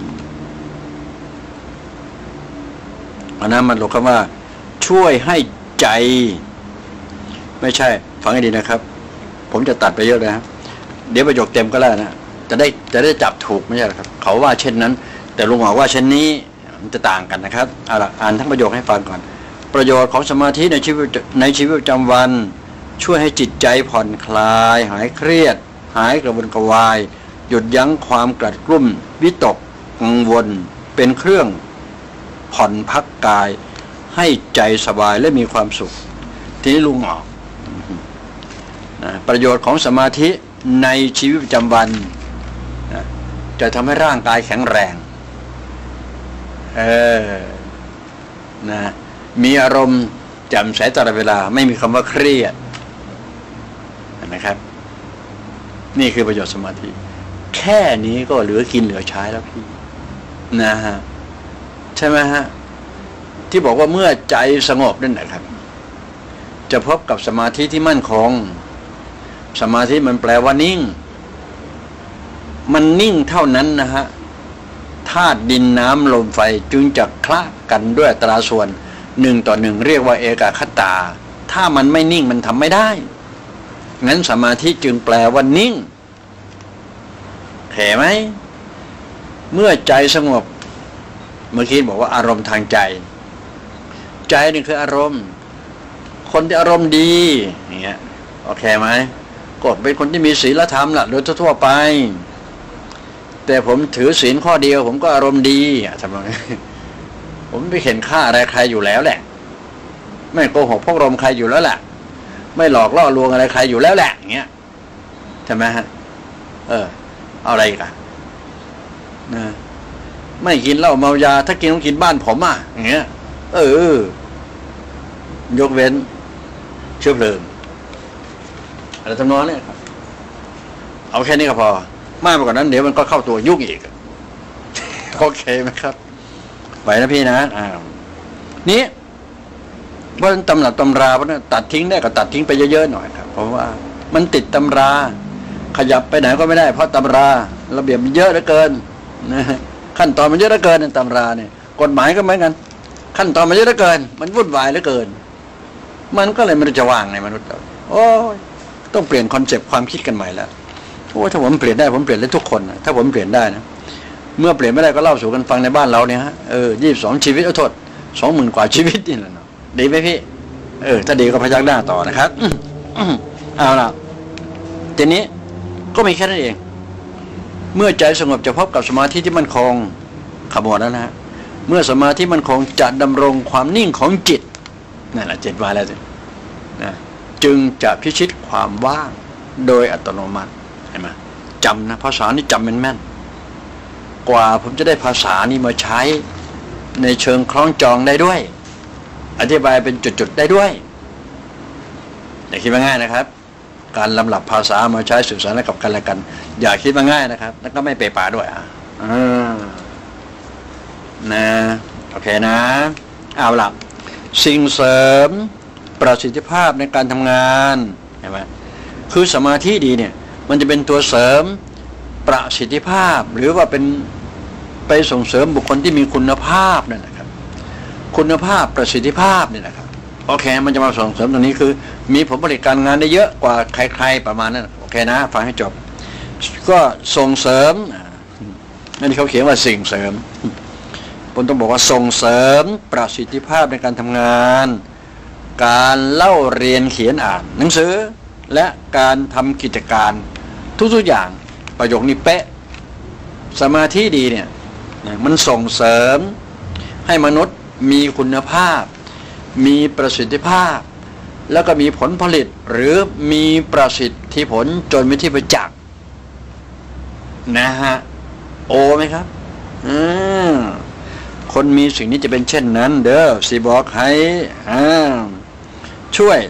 อันนั้นมันหลงคำว่าช่วยให้ใจไม่ใช่ฟังให้ดีนะครับผมจะตัดไปเยอะเลยครับเดี๋ยวประโยคเต็มก็แล้วนะจะได้จะได้จับถูกไม่ใช่หรอครับเขาว่าเช่นนั้นแต่ลุงบอกว่าเช่นนี้มันจะต่างกันนะครับเอาล่ะอ่านทั้งประโยคให้ฟังก่อนประโยชน์ของสมาธิในชีวิตในชีวิตประจำวันช่วยให้จิตใจผ่อนคลายหายเครียดหายกระวนกระวายหยุดยั้งความกลัดกลุ้มวิตกกังวลเป็นเครื่องผ่อนพักกายให้ใจสบายและมีความสุขทีนี้ลุงออกนะประโยชน์ของสมาธิในชีวิตประจำวันนะจะทำให้ร่างกายแข็งแรงเออนะมีอารมณ์แจ่มใสตลอดเวลาไม่มีคำว่าเครียดเห็นไหมครับนี่คือประโยชน์สมาธิแค่นี้ก็เหลือกินเหลือใช้แล้วพี่นะฮะใช่ไหมฮะที่บอกว่าเมื่อใจสงบนั่นแหละครับจะพบกับสมาธิที่มั่นคงสมาธิมันแปลว่านิ่งมันนิ่งเท่านั้นนะฮะธาตุดินน้ำลมไฟจึงจะคละกันด้วยอัตราส่วนหนึ่งต่อหนึ่งเรียกว่าเอกคตาถ้ามันไม่นิ่งมันทำไม่ได้งั้นสมาธิจึงแปลว่านิ่งเห็นไหมเมื่อใจสงบเมื่อกี้บอกว่าอารมณ์ทางใจใจนี่คืออารมณ์คนที่อารมณ์ดีอย่างเงี้ยโอเคไหมก็เป็นคนที่มีศีลธรรมล่ะโดยทั่วไปแต่ผมถือศีลข้อเดียวผมก็อารมณ์ดีทำไมผมไม่เห็นค่าอะไรใครอยู่แล้วแหละไม่โกหกพกลมใครอยู่แล้วแหละไม่หลอกล่อลวงอะไรใครอยู่แล้วแหละอย่างเงี้ยใช่ไหมฮะเออเอาอะไรกันนะไม่กินเหล้าเมายาถ้ากินต้องกินบ้านผมอ่ะอย่างเงี้ยเออยกเว้นเชื้อเพลิงอะไรทำนองนี้ครับเอาแค่นี้ก็พอมากไปกว่านั้นเดี๋ยวมันก็เข้าตัวยุ่งอีกโอเคไหมครับไหวนะพี่นะอ่านี้เพราะตำหนักตำราเพราะนั้นตัดทิ้งได้ก็ตัดทิ้งไปเยอะๆหน่อยครับเพราะว่ามันติดตำราขยับไปไหนก็ไม่ได้เพราะตำราระเบียบมันเยอะเหลือเกินนะขั้นตอนมันเยอะเหลือเกินในตำราเนี่ยกฎหมายก็เหมือนกันขั้นตอนมันเยอะเหลือเกินมันวุ่นวายเหลือเกินมันก็เลยไม่รู้จะว่างในมนุษย์เราโอ้ยต้องเปลี่ยนคอนเซปต์ความคิดกันใหม่แล้วโอ้ถ้าผมเปลี่ยนได้ผมเปลี่ยนได้ทุกคนนะถ้าผมเปลี่ยนได้นะเมื่อเปลี่ยนไม่ได้ก็เล่าสู่กันฟังในบ้านเราเนี่ยฮะเออยี่สิบสองชีวิตเอาโทษสองหมื่นกว่าชีวิตนี่แหละเนาะดีไหมพี่เออถ้าดีก็พยักหน้าต่อนะครับเอาล่ะทีนี้ก็มีแค่นั้นเองเมื่อใจสงบจะพบกับสมาธิที่มั่นคงขบวนแล้วนะฮะเมื่อสมาธิมั่นคงจะดำรงความนิ่งของจิตนั่นแหละจิตว่าแล้วสินะจึงจะพิชิตความว่างโดยอัตโนมัติเห็นไหมจำนะภาษานี่จำแม่นๆกว่าผมจะได้ภาษานี้มาใช้ในเชิงคล้องจองได้ด้วยอธิบายเป็นจุดๆได้ด้วยอย่าคิดว่าง่ายนะครับการลำดับภาษามาใช้สื่อสารกับกันและกันอย่าคิดว่าง่ายนะครับแล้วก็ไม่เปรป่าด้วยอ่ะนะโอเคนะเอาล่ะสิ่งเสริมประสิทธิภาพในการทำงานเห็นไหมคือสมาธิดีเนี่ยมันจะเป็นตัวเสริมประสิทธิภาพหรือว่าเป็นไปส่งเสริมบุคคลที่มีคุณภาพนั่นแหละครับคุณภาพประสิทธิภาพนี่แหละครับโอเคมันจะมาส่งเสริมตรงนี้คือมีผลผลิตการงานได้เยอะกว่าใครๆประมาณนั้นโอเคนะฟังให้จบก็ส่งเสริมนั่นที่เขาเขียนว่าสิ่งเสริมผมต้องบอกว่าส่งเสริมประสิทธิภาพในการทำงานการเล่าเรียนเขียนอ่านหนังสือและการทำกิจการทุกๆอย่างประโยคนี้เป๊ะสมาธิดีเนี่ยมันส่งเสริมให้มนุษย์มีคุณภาพมีประสิทธิภาพแล้วก็มีผลผลิตหรือมีประสิทธิผลจนเป็นที่ประจักษ์นะฮะโอไหมครับอืมคนมีสิ่งนี้จะเป็นเช่นนั้นเด้อสิบอกให้อ่าช่วย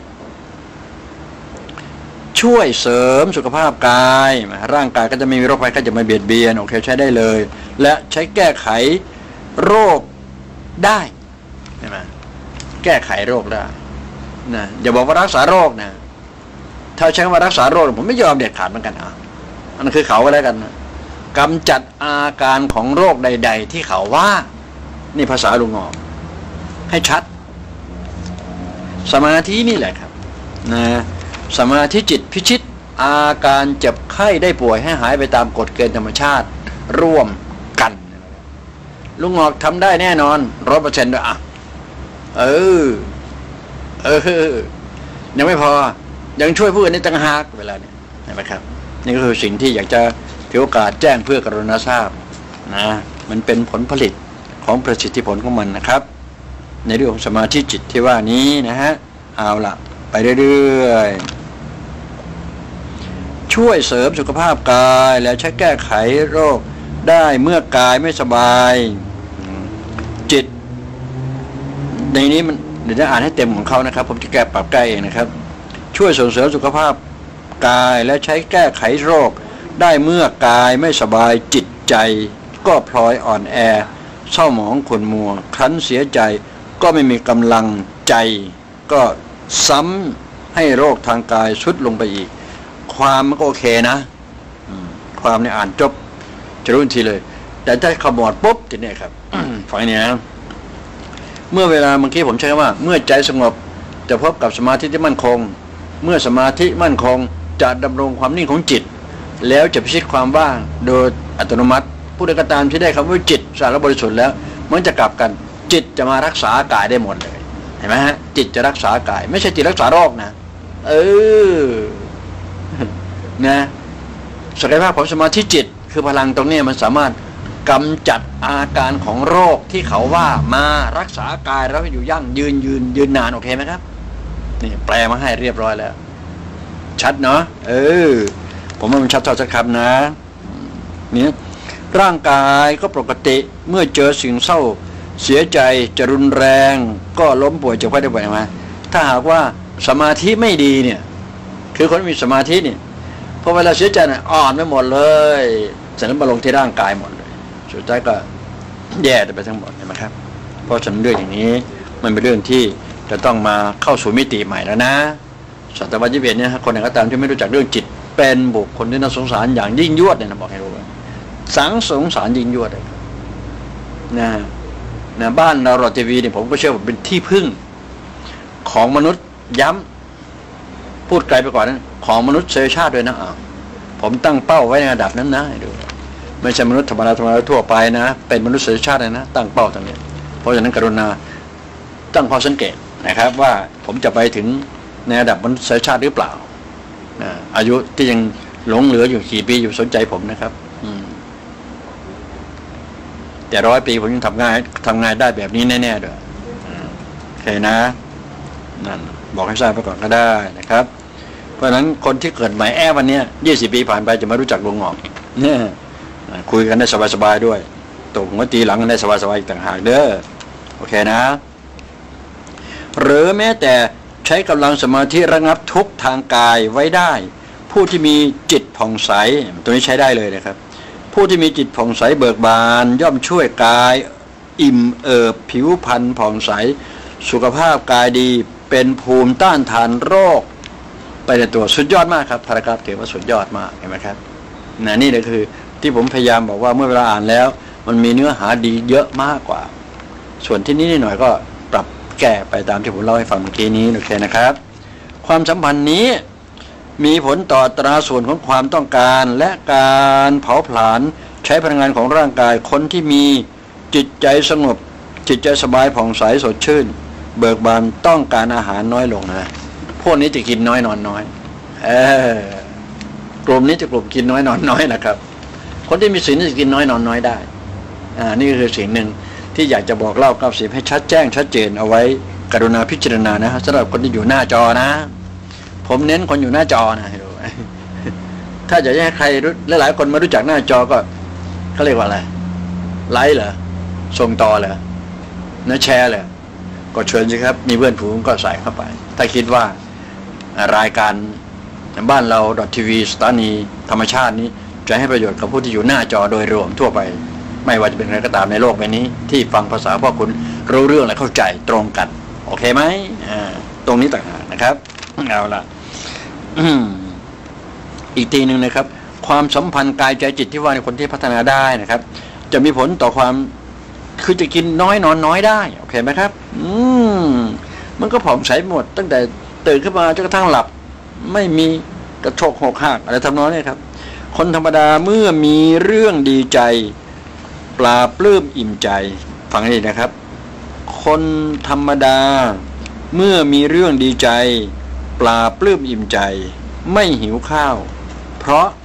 ช่วยเสริมสุขภาพกายร่างกายก็จะไม่มีโรคภัยก็จะไม่เบียดเบียนโอเคใช้ได้เลยและใช้แก้ไขโรคได้ใช่ไหมแก้ไขโรคได้นะอย่าบอกว่ารักษาโรคนะถ้าใช้คำว่ารักษาโรคผมไม่ยอมเด็ดขาดเหมือนกันอ่ะอันนั้นคือเขาก็แล้วกันนะกำจัดอาการของโรคใดๆที่เขาว่านี่ภาษาลุงงอกให้ชัดสมาธินี่แหละครับนะสมาธิจิตพิชิตอาการเจ็บไข้ได้ป่วยให้หายไปตามกฎเกณฑ์ธรรมชาติร่วมกันลุงงอกทำได้แน่นอนร้อยเปอร์เซ็นต์ด้วยอ่ะเออเออยังไม่พอยังช่วยผู้อื่นในต่างหากเวลาเนี่ยเห็นไหมครับนี่ก็คือสิ่งที่อยากจะถือโอกาสแจ้งเพื่อกรุณาทราบนะมันเป็นผลผลิตของประสิทธิผลของมันนะครับในเรื่องของสมาธิจิตที่ว่านี้นะฮะเอาละไปเรื่อยๆช่วยเสริมสุขภาพกายและใช้แก้ไขโรคได้เมื่อกายไม่สบายจิตในนี้มันเดี๋ยวจะอ่านให้เต็มของเขานะครับผมจะแก้ปรับแก้เองนะครับช่วยส่งเสริมสุขภาพกายและใช้แก้ไขโรคได้เมื่อกายไม่สบายจิตใจก็พลอยอ่อนแอเศร้าหมองขุ่นมัวครั้นเสียใจก็ไม่มีกำลังใจก็ซ้ำให้โรคทางกายทรุดลงไปอีกความมันก็โอเคนะความเนี่ยอ่านจบจะรู้ทันทีเลยแต่ถ้าขมวดปุ๊บทีนี้ครับ ฟังเนี่ยนะเมื่อเวลาเมื่อกี้ผมใช้คำว่าเมื่อใจสงบจะพบกับสมาธิที่มั่นคงเมื่อสมาธิมั่นคงจะดำรงความนิ่งของจิตแล้วจะพิชิตความว่างโดยอัตโนมัติผู้ใดก็ตามที่ได้คำว่าจิตสารบริสุทธิ์แล้วมันจะกลับกันจิตจะมารักษากายได้หมดเลยเห็นไหมฮะจิตจะรักษากายไม่ใช่จิตรักษาโรคนะเออนะศักยภาพของสมาธิจิตคือพลังตรงนี้มันสามารถกำจัดอาการของโรคที่เขาว่ามารักษากายแล้วอยู่ยั่งยืนยืนยืนนานโอเคไหมครับนี่แปลมาให้เรียบร้อยแล้วชัดเนาะเออผมว่ามันชัดเท่าชัดคำนะนี่ร่างกายก็ปกติเมื่อเจอสิ่งเศร้าเสียใจจะรุนแรงก็ล้มป่วยเจ็บไข้ได้ป่วยมาถ้าหากว่าสมาธิไม่ดีเนี่ยคือคนมีสมาธิเนี่ยพอเวลาเสียใจเนี่ยอ่อนไปหมดเลยเสร็จแล้วมาลงที่ร่างกายหมดเลยสุดท้ายก็แย่ไปทั้งหมดเห็นไหมครับเพราะฉะนั้นเรื่องอย่างนี้มันเป็นเรื่องที่จะต้องมาเข้าสู่มิติใหม่แล้วนะศตวรรษที่ยี่สิบเอ็ดเนี่ยคนไหนก็ตามที่ไม่รู้จักเรื่องจิตเป็นบุคคลที่น่าสงสารอย่างยิ่งยวดเนี่ยนะบอกให้รู้สังสงสารยิ่งยวดเลยนะนะบ้านเราเราทีวีเนี่ยผมก็เชื่อว่าเป็นที่พึ่งของมนุษย์ย้ำพูดไกลไปก่อนนะของมนุษย์เชื้อชาติด้วยนะอ่ะผมตั้งเป้าไว้ในระดับนั้นนะดูไม่ใช่มนุษย์ธรรมดาธรรมดาทั่วไปนะเป็นมนุษย์เชื้อชาติเลยนะตั้งเป้าตรงนี้เพราะฉะนั้นกรุณาตั้งข้อสังเกตนะครับว่าผมจะไปถึงในระดับมนุษย์เชื้อชาติหรือเปล่านะอายุที่ยังหลงเหลืออยู่กี่ปีอยู่สนใจผมนะครับอืมแต่ร้อยปีผมยังทำงานทำงานได้แบบนี้แน่ๆด้วยโอเคนะนั่นบอกให้ทราบไปก่อนก็ได้นะครับเพราะฉะนั้นคนที่เกิดใหม่แอบวันนี้ยี่สิบปีผ่านไปจะไม่รู้จักลุงงอกเนี่ยคุยกันได้สบายๆด้วยตกหัวตีหลังกันได้สบายๆอีกต่างหากเด้อโอเคนะหรือแม้แต่ใช้กำลังสมาธิระงับทุกข์ทางกายไว้ได้ผู้ที่มีจิตผ่องใสตัวนี้ใช้ได้เลยนะครับผู้ที่มีจิตผ่องใสเบิกบานย่อมช่วยกายอิ่มเอิบผิวพรรณผ่องใสสุขภาพกายดีเป็นภูมิต้านทานโรคไปในตัวสุดยอดมากครับพารากราฟถือว่าสุดยอดมากเห็นไหมครับนะนี่เลยคือที่ผมพยายามบอกว่าเมื่อเวลาอ่านแล้วมันมีเนื้อหาดีเยอะมากกว่าส่วนที่นี้นิดหน่อยก็ปรับแก้ไปตามที่ผมเล่าให้ฟังเมื่อกี้นี้โอเคนะครับความสัมพันธ์นี้มีผลต่ออัตราส่วนของความต้องการและการเผาผลาญใช้พลังงานของร่างกายคนที่มีจิตใจสงบจิตใจสบายผ่องใสสดชื่นเบิกบานต้องการอาหารน้อยลงนะพวกนี้จะกินน้อยนอนน้อยเออกลุ่มนี้จะกลุ่มกินน้อยนอนน้อยนะครับคนที่มีศีลจะกินน้อยนอนน้อยได้อ่านี่คือสิ่งหนึ่งที่อยากจะบอกเล่าเก้าสิบให้ชัดแจ้งชัดเจนเอาไว้กรุณาพิจารณานะสำหรับคนที่อยู่หน้าจอนะผมเน้นคนอยู่หน้าจอนะให้ดูถ้าจะให้ใครหลายๆคนมารู้จักหน้าจอก็เขาเรียกว่าอะไรไลค์เหรอส่งต่อเหรอนะแชร์เหรอก็เชิญสิครับมีเพื่อนฝูงก็ใส่เข้าไปถ้าคิดว่ารายการบ้านเราทีวีสถานีธรรมชาตินี้จะให้ประโยชน์กับผู้ที่อยู่หน้าจอโดยรวมทั่วไปไม่ว่าจะเป็นใครก็ตามในโลกใบนี้ที่ฟังภาษาพ่อคุณรู้เรื่องและเข้าใจตรงกันโอเคไหมอ่าตรงนี้ต่างหากนะครับเอาล่ะอีกทีหนึ่งนะครับความสัมพันธ์กายใจจิตที่ว่าในคนที่พัฒนาได้นะครับจะมีผลต่อความคือจะกินน้อยนอนน้อยได้โอเคไหมครับอืมมันก็ผ่องใสหมดตั้งแต่ตื่นขึ้นมาจนกระทั่งหลับไม่มีกระโชกหกหักอะไรทำนองนี้ครับคนธรรมดาเมื่อมีเรื่องดีใจปลาปลื้มอิ่มใจฟังให้ดีนะครับคนธรรมดาเมื่อมีเรื่องดีใจปลาปลื้มอิ่มใจไม่หิวข้าวเพราะ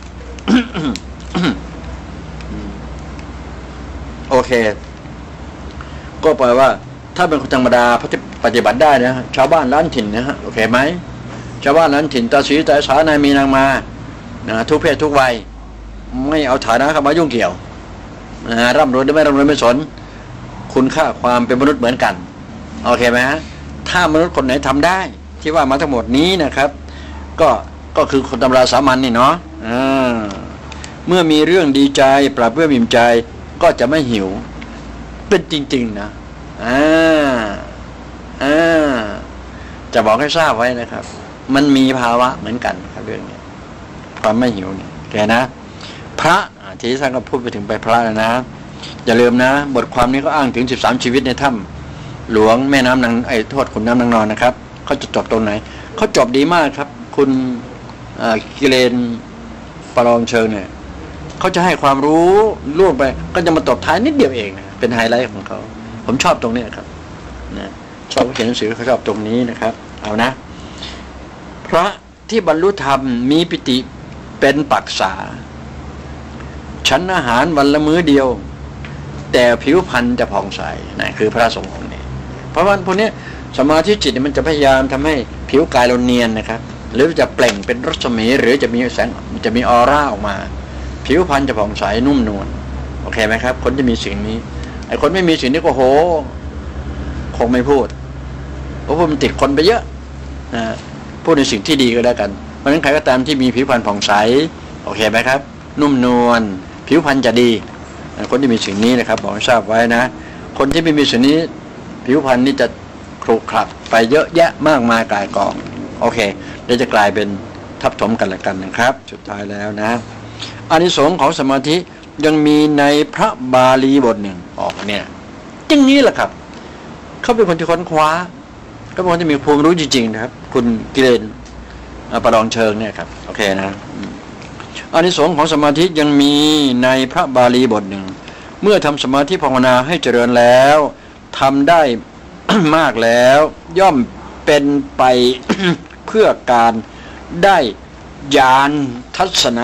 โอเคก็แปลว่าถ้าเป็นคนธรรมดาปฏิบัติได้นะชาวบ้านล้านถิ่นนะฮะโอเคไหมชาวบ้านล้านถิ่นตาสีตาสานายมีนางมานะทุกเพศทุกวัยไม่เอาฐานะเข้ามายุ่งเกี่ยวนะร่ำรวยหรือไม่ร่ำรวยไม่สนคุณค่าความเป็นมนุษย์เหมือนกันโอเคไหมฮะถ้ามนุษย์คนไหนทำได้ที่ว่ามาทั้งหมดนี้นะครับก็ก็คือคนธรรมดาสามัญนี่เนาะเมื่อมีเรื่องดีใจปราบเพื่อมิ่มใจก็จะไม่หิวเป็นจริงๆนะอ่าอ่าจะบอกให้ทราบไว้นะครับมันมีภาวะเหมือนกันครับเรื่องนี้ความไม่หิวเนี่ยแกนะพระที่ท่านก็พูดไปถึงไปพระแล้วนะอย่าลืมนะบทความนี้ก็อ้างถึงสิบสามชีวิตในถ้ำหลวงแม่น้ำนางไอ้โทษขุนน้ำนางนอนนะครับเขาจะจบตรงไหนเขาจบดีมากครับคุณกิเลนประลองเชิงเนี่ยเขาจะให้ความรู้ล่วงไปก็จะมาตบท้ายนิดเดียวเองนะเป็นไฮไลท์ของเขาผมชอบตรงนี้ครับนะชอบเขียนหนังสือเขาชอบตรงนี้นะครับเอานะพระที่บรรลุธรรมมีปิติเป็นปักษาฉันอาหารวันละมื้อเดียวแต่ผิวพรรณจะผ่องใสนะคือพระสงฆ์องค์นี้เพราะว่าพวกนี้สมาธิจิตมันจะพยายามทำให้ผิวกายเราเนียนนะครับหรือจะเปล่งเป็นรัศมีหรือจะมีแสงจะมีออร่าออกมาผิวพรรณจะผ่องใสนุ่มนวลโอเคไหมครับคนที่มีสิ่งนี้ไอ้คนไม่มีสิ่งนี้ก็โหคงไม่พูดเพราะว่ามันติดคนไปเยอะนะพูดในสิ่งที่ดีก็แล้วกันเพราะฉะนั้นใครก็ตามที่มีผิวพรรณผ่องใสโอเคไหมครับนุ่มนวลผิวพรรณจะดีคนที่มีสิ่งนี้นะครับบอกให้ทราบไว้นะคนที่ไม่มีสิ่งนี้ผิวพรรณนี่จะครุขระไปเยอะแยะมากมายกายกองโอเคเดี๋ยวจะกลายเป็นทับถมกันละกันนะครับสุดท้ายแล้วนะอานิสงส์ของสมาธิยังมีในพระบาลีบทหนึ่งออกเนี่ยอย่างนี้แหละครับเขาเป็นคนที่ค้นคว้าก็เป็นคนที่มีภูมิรู้จริงๆนะครับคุณกิเลนประลองเชิงเนี่ยครับโอเคนะอานิสงส์ของสมาธิยังมีในพระบาลีบทหนึ่งเมื่อทำสมาธิภาวนาให้เจริญแล้วทำได้ มากแล้วย่อมเป็นไป เพื่อการได้ญาณทัศนะ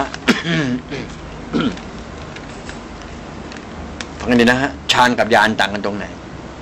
ฟังกันดีนะฮะฌานกับญาณต่างกันตรงไหน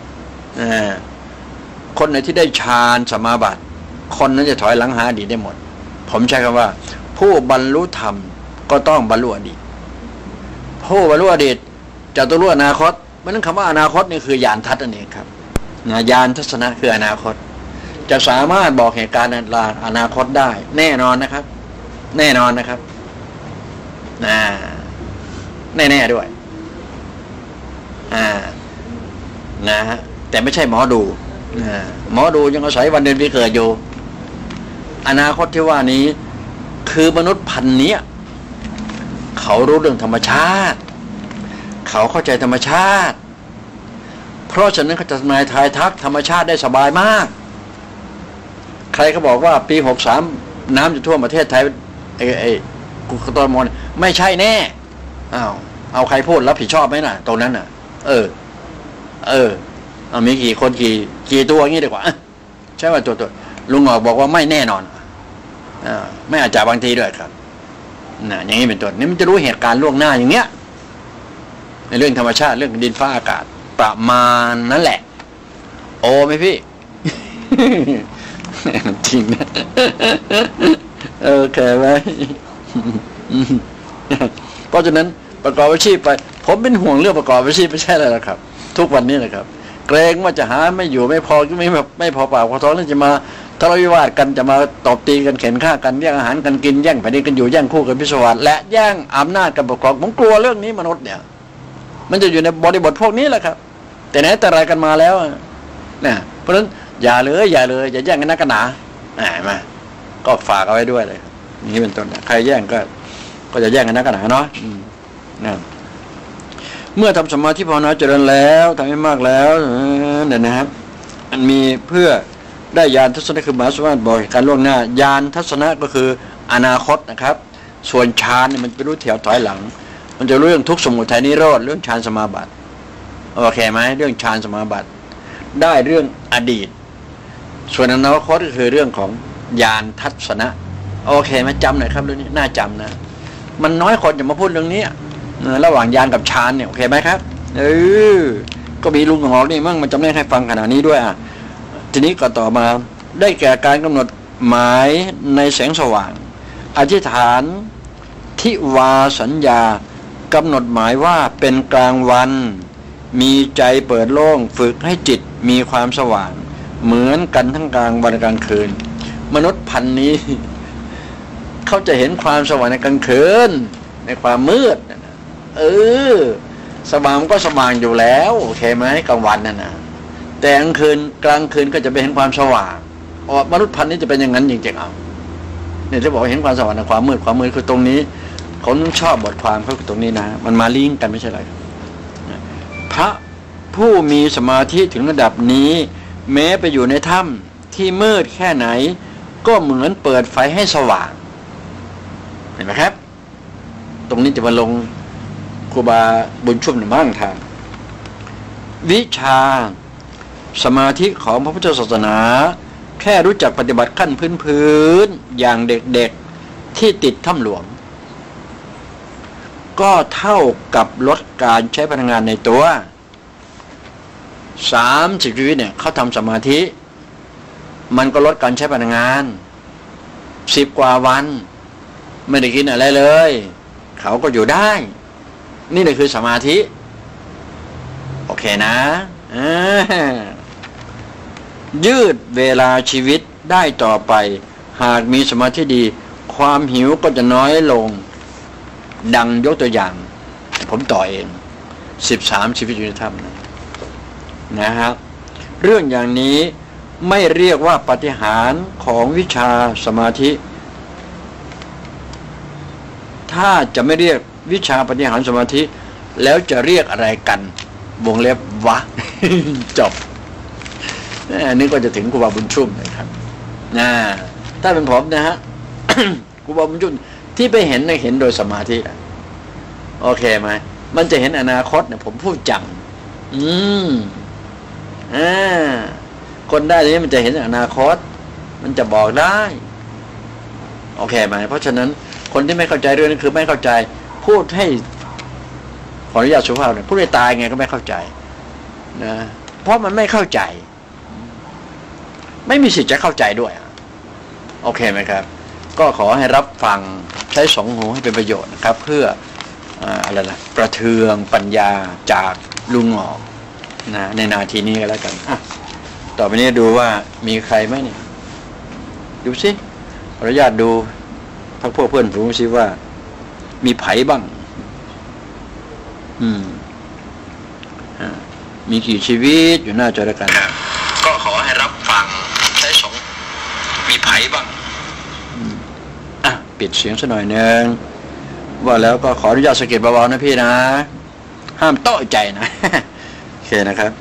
คนไหนที่ได้ฌานสมาบัติคนนั้นจะถอยหลังหาอดีตได้หมดผมใช้คำว่าผู้บรรลุธรรมก็ต้องบรรลุอดีตผู้บรรลุอดีตจะต้องรู้อนาคตเพราะนั้นคำว่าอนาคตนี่คือญาณทัศน์นั่นเองครับญาณทัศนะคืออนาคตจะสามารถบอกเหตุการณ์อนาคตได้แน่นอนนะครับแน่นอนนะครับอ่าแน่ๆด้วยอ่านะฮะแต่ไม่ใช่หมอดูอ่าหมอดูยังอาศัยวันเดือนปีเกิดอยู่อนาคตที่ว่านี้คือมนุษย์พันธุ์นี้เขารู้เรื่องธรรมชาติเขาเข้าใจธรรมชาติเพราะฉะนั้นเขาจะทำนายทายทักธรรมชาติได้สบายมากใครก็บอกว่าปีหกสามน้ำจะท่วมประเทศไทยไอ้ไอ้กุกตมอนไม่ใช่แน่อ้าวเอาใครพูดรับผิดชอบไหมน่ะตรงนั้นน่ะเออเออเอามีกี่คนกี่กี่ตัวงี้ดีกว่าใช่ว่าตัวตัวลุงหงอกบอกว่าไม่แน่นอนอ่าไม่อาจจะบางทีด้วยครับน่ะอย่างนี้เป็นต้นนี่มันจะรู้เหตุการณ์ล่วงหน้าอย่างเงี้ยในเรื่องธรรมชาติเรื่องดินฟ้าอากาศประมาณนั้นแหละโอ้ไหมพี่ จริงนะโอเคไหม เพราะฉะนั้นประกอบอาชีพไปผมเป็นห่วงเรื่องประกอบอาชีพไม่ใช่อะไรหรอกครับทุกวันนี้นะครับเกรงว่าจะหาไม่อยู่ไม่พอไม่แบบไม่พอปากพอท้องแล้วจะมาทะเลาะวิวาทกันจะมาตบตีกันเข็นฆ่ากันแย่งอาหารกันกินแย่งแผ่นดินกันอยู่แย่งคู่กันพิศวาสและแย่งอำนาจกันปกครองผมกลัวเรื่องนี้มนุษย์เนี่ยมันจะอยู่ในบริบทพวกนี้แหละครับแต่ไหนแต่ไรกันมาแล้วนะเพราะฉะนั้นอย่าเลยอย่าเลยอย่าแย่งกันนักกันหนาอ่ามาก็ฝากเอาไว้ด้วยเลยนี่เป็นต้นใครแย่งก็ก็จะแย่งกันนักกันหนาเนาะนะเมื่อทำสมาธิภาวนาเจริญแล้วทำให้มากแล้วเนี่ยนะครับมันมีเพื่อได้ญาณทัศนะคือหมายสมบัติบอกการล่วงหน้าญาณทัศนะก็คืออนาคตนะครับส่วนฌานเนี่ยมันเป็นรู้แถวถอยหลังมันจะรู้เรื่องทุกข์สมุทัยนิโรธเรื่องฌานสมาบัติโอเคไหมเรื่องฌานสมาบัติได้เรื่องอดีตส่วนอนาคตก็คือเรื่องของญาณทัศนะโอเคไหมจำหน่อยครับเรื่องนี้น่าจำนะมันน้อยคนจะมาพูดเรื่องนี้ระหว่างญาณกับฌานเนี่ยโอเคไหมครับเออก็มีลุงหอกนี่มั่งมันจำแนกให้ฟังขนาดนี้ด้วยอ่ะทีนี้ก็ต่อมาได้แก่การกำหนดหมายในแสงสว่างอธิษฐานทิวาสัญญากำหนดหมายว่าเป็นกลางวันมีใจเปิดโล่งฝึกให้จิตมีความสว่างเหมือนกันทั้งกลางวันกลางคืนมนุษย์พันนี้เขาจะเห็นความสว่างในกลางคืนในความมืดเออสว่างก็สว่างอยู่แล้วโอเคไหมกลางวันนั่นนะแต่กลางคืนกลางคืนก็จะไปเห็นความสว่างอ๋อมนุษย์พันนี้จะเป็นอย่างนั้นจริงๆเอาเนี่ยจะบอกเห็นความสว่างในความมืดความมืดคือตรงนี้เขาชอบบทความเขาตรงนี้นะมันมาลิงก์กันไม่ใช่อะไรพระผู้มีสมาธิถึงระดับนี้แม้ไปอยู่ในถ้ำที่มืดแค่ไหนก็เหมือนเปิดไฟให้สว่างเห็นไหมครับตรงนี้จะมาลงครูบาบุญชุ่มหนึ่งมั่งทางวิชาสมาธิของพระพุทธศาสนาแค่รู้จักปฏิบัติขั้นพื้นๆอย่างเด็กๆที่ติดถ้ำหลวงก็เท่ากับลดการใช้พลังงานในตัวสามสิบชีวิตเนี่ยเขาทำสมาธิมันก็ลดการใช้พลังงานสิบกว่าวันไม่ได้กินอะไรเลยเขาก็อยู่ได้นี่เลยคือสมาธิโอเคนะยืดเวลาชีวิตได้ต่อไปหากมีสมาธิดีความหิวก็จะน้อยลงดังยกตัวอย่างผมต่อเองสิบสามชีวิตอยู่ในถ้ำนะนะครับเรื่องอย่างนี้ไม่เรียกว่าปาฏิหาริย์ของวิชาสมาธิถ้าจะไม่เรียกวิชาปาฏิหาริย์สมาธิแล้วจะเรียกอะไรกันวงเล็บวะ จบอันนี้ก็จะถึงครูบาบุญชุ่มนะครับนะถ้าเป็นผมนะฮะ ครูบาบุญชุ่มที่ไปเห็นเห็นโดยสมาธิโอเคไหมมันจะเห็นอนาคตเนี่ยผมพูดจังอืมอ่าคนได้นี้มันจะเห็นอนาคตมันจะบอกได้โอเคไหมเพราะฉะนั้นคนที่ไม่เข้าใจเรื่องนี้คือไม่เข้าใจพูดให้ขออนุญาตสุภาพเนี่ยพูดให้ตายไงก็ไม่เข้าใจนะเพราะมันไม่เข้าใจไม่มีสิทธิ์จะเข้าใจด้วยโอเคไหมครับก็ขอให้รับฟังใช้สองหูให้เป็นประโยชน์นะครับเพื่ออะไรล่ะประเทืองปัญญาจากลุงหงอกนะในนาทีนี้ก็แล้วกันอ่ะต่อไปนี้ดูว่ามีใครไหมเนี่ยดูสิขออนุญาตดูพักพวกเพื่อนผมสิว่ามีไผบ้างอืมอ่ามีกี่ชีวิตอยู่หน้าจอแล้วกันก็ขอให้รับฟังใช้สองมีไผบ้างอ่ะปิดเสียงสักหน่อยนึงว่าแล้วก็ขออนุญาตสะกิดเบาๆนะพี่นะห้ามโต้ใจนะโอเคนะครับ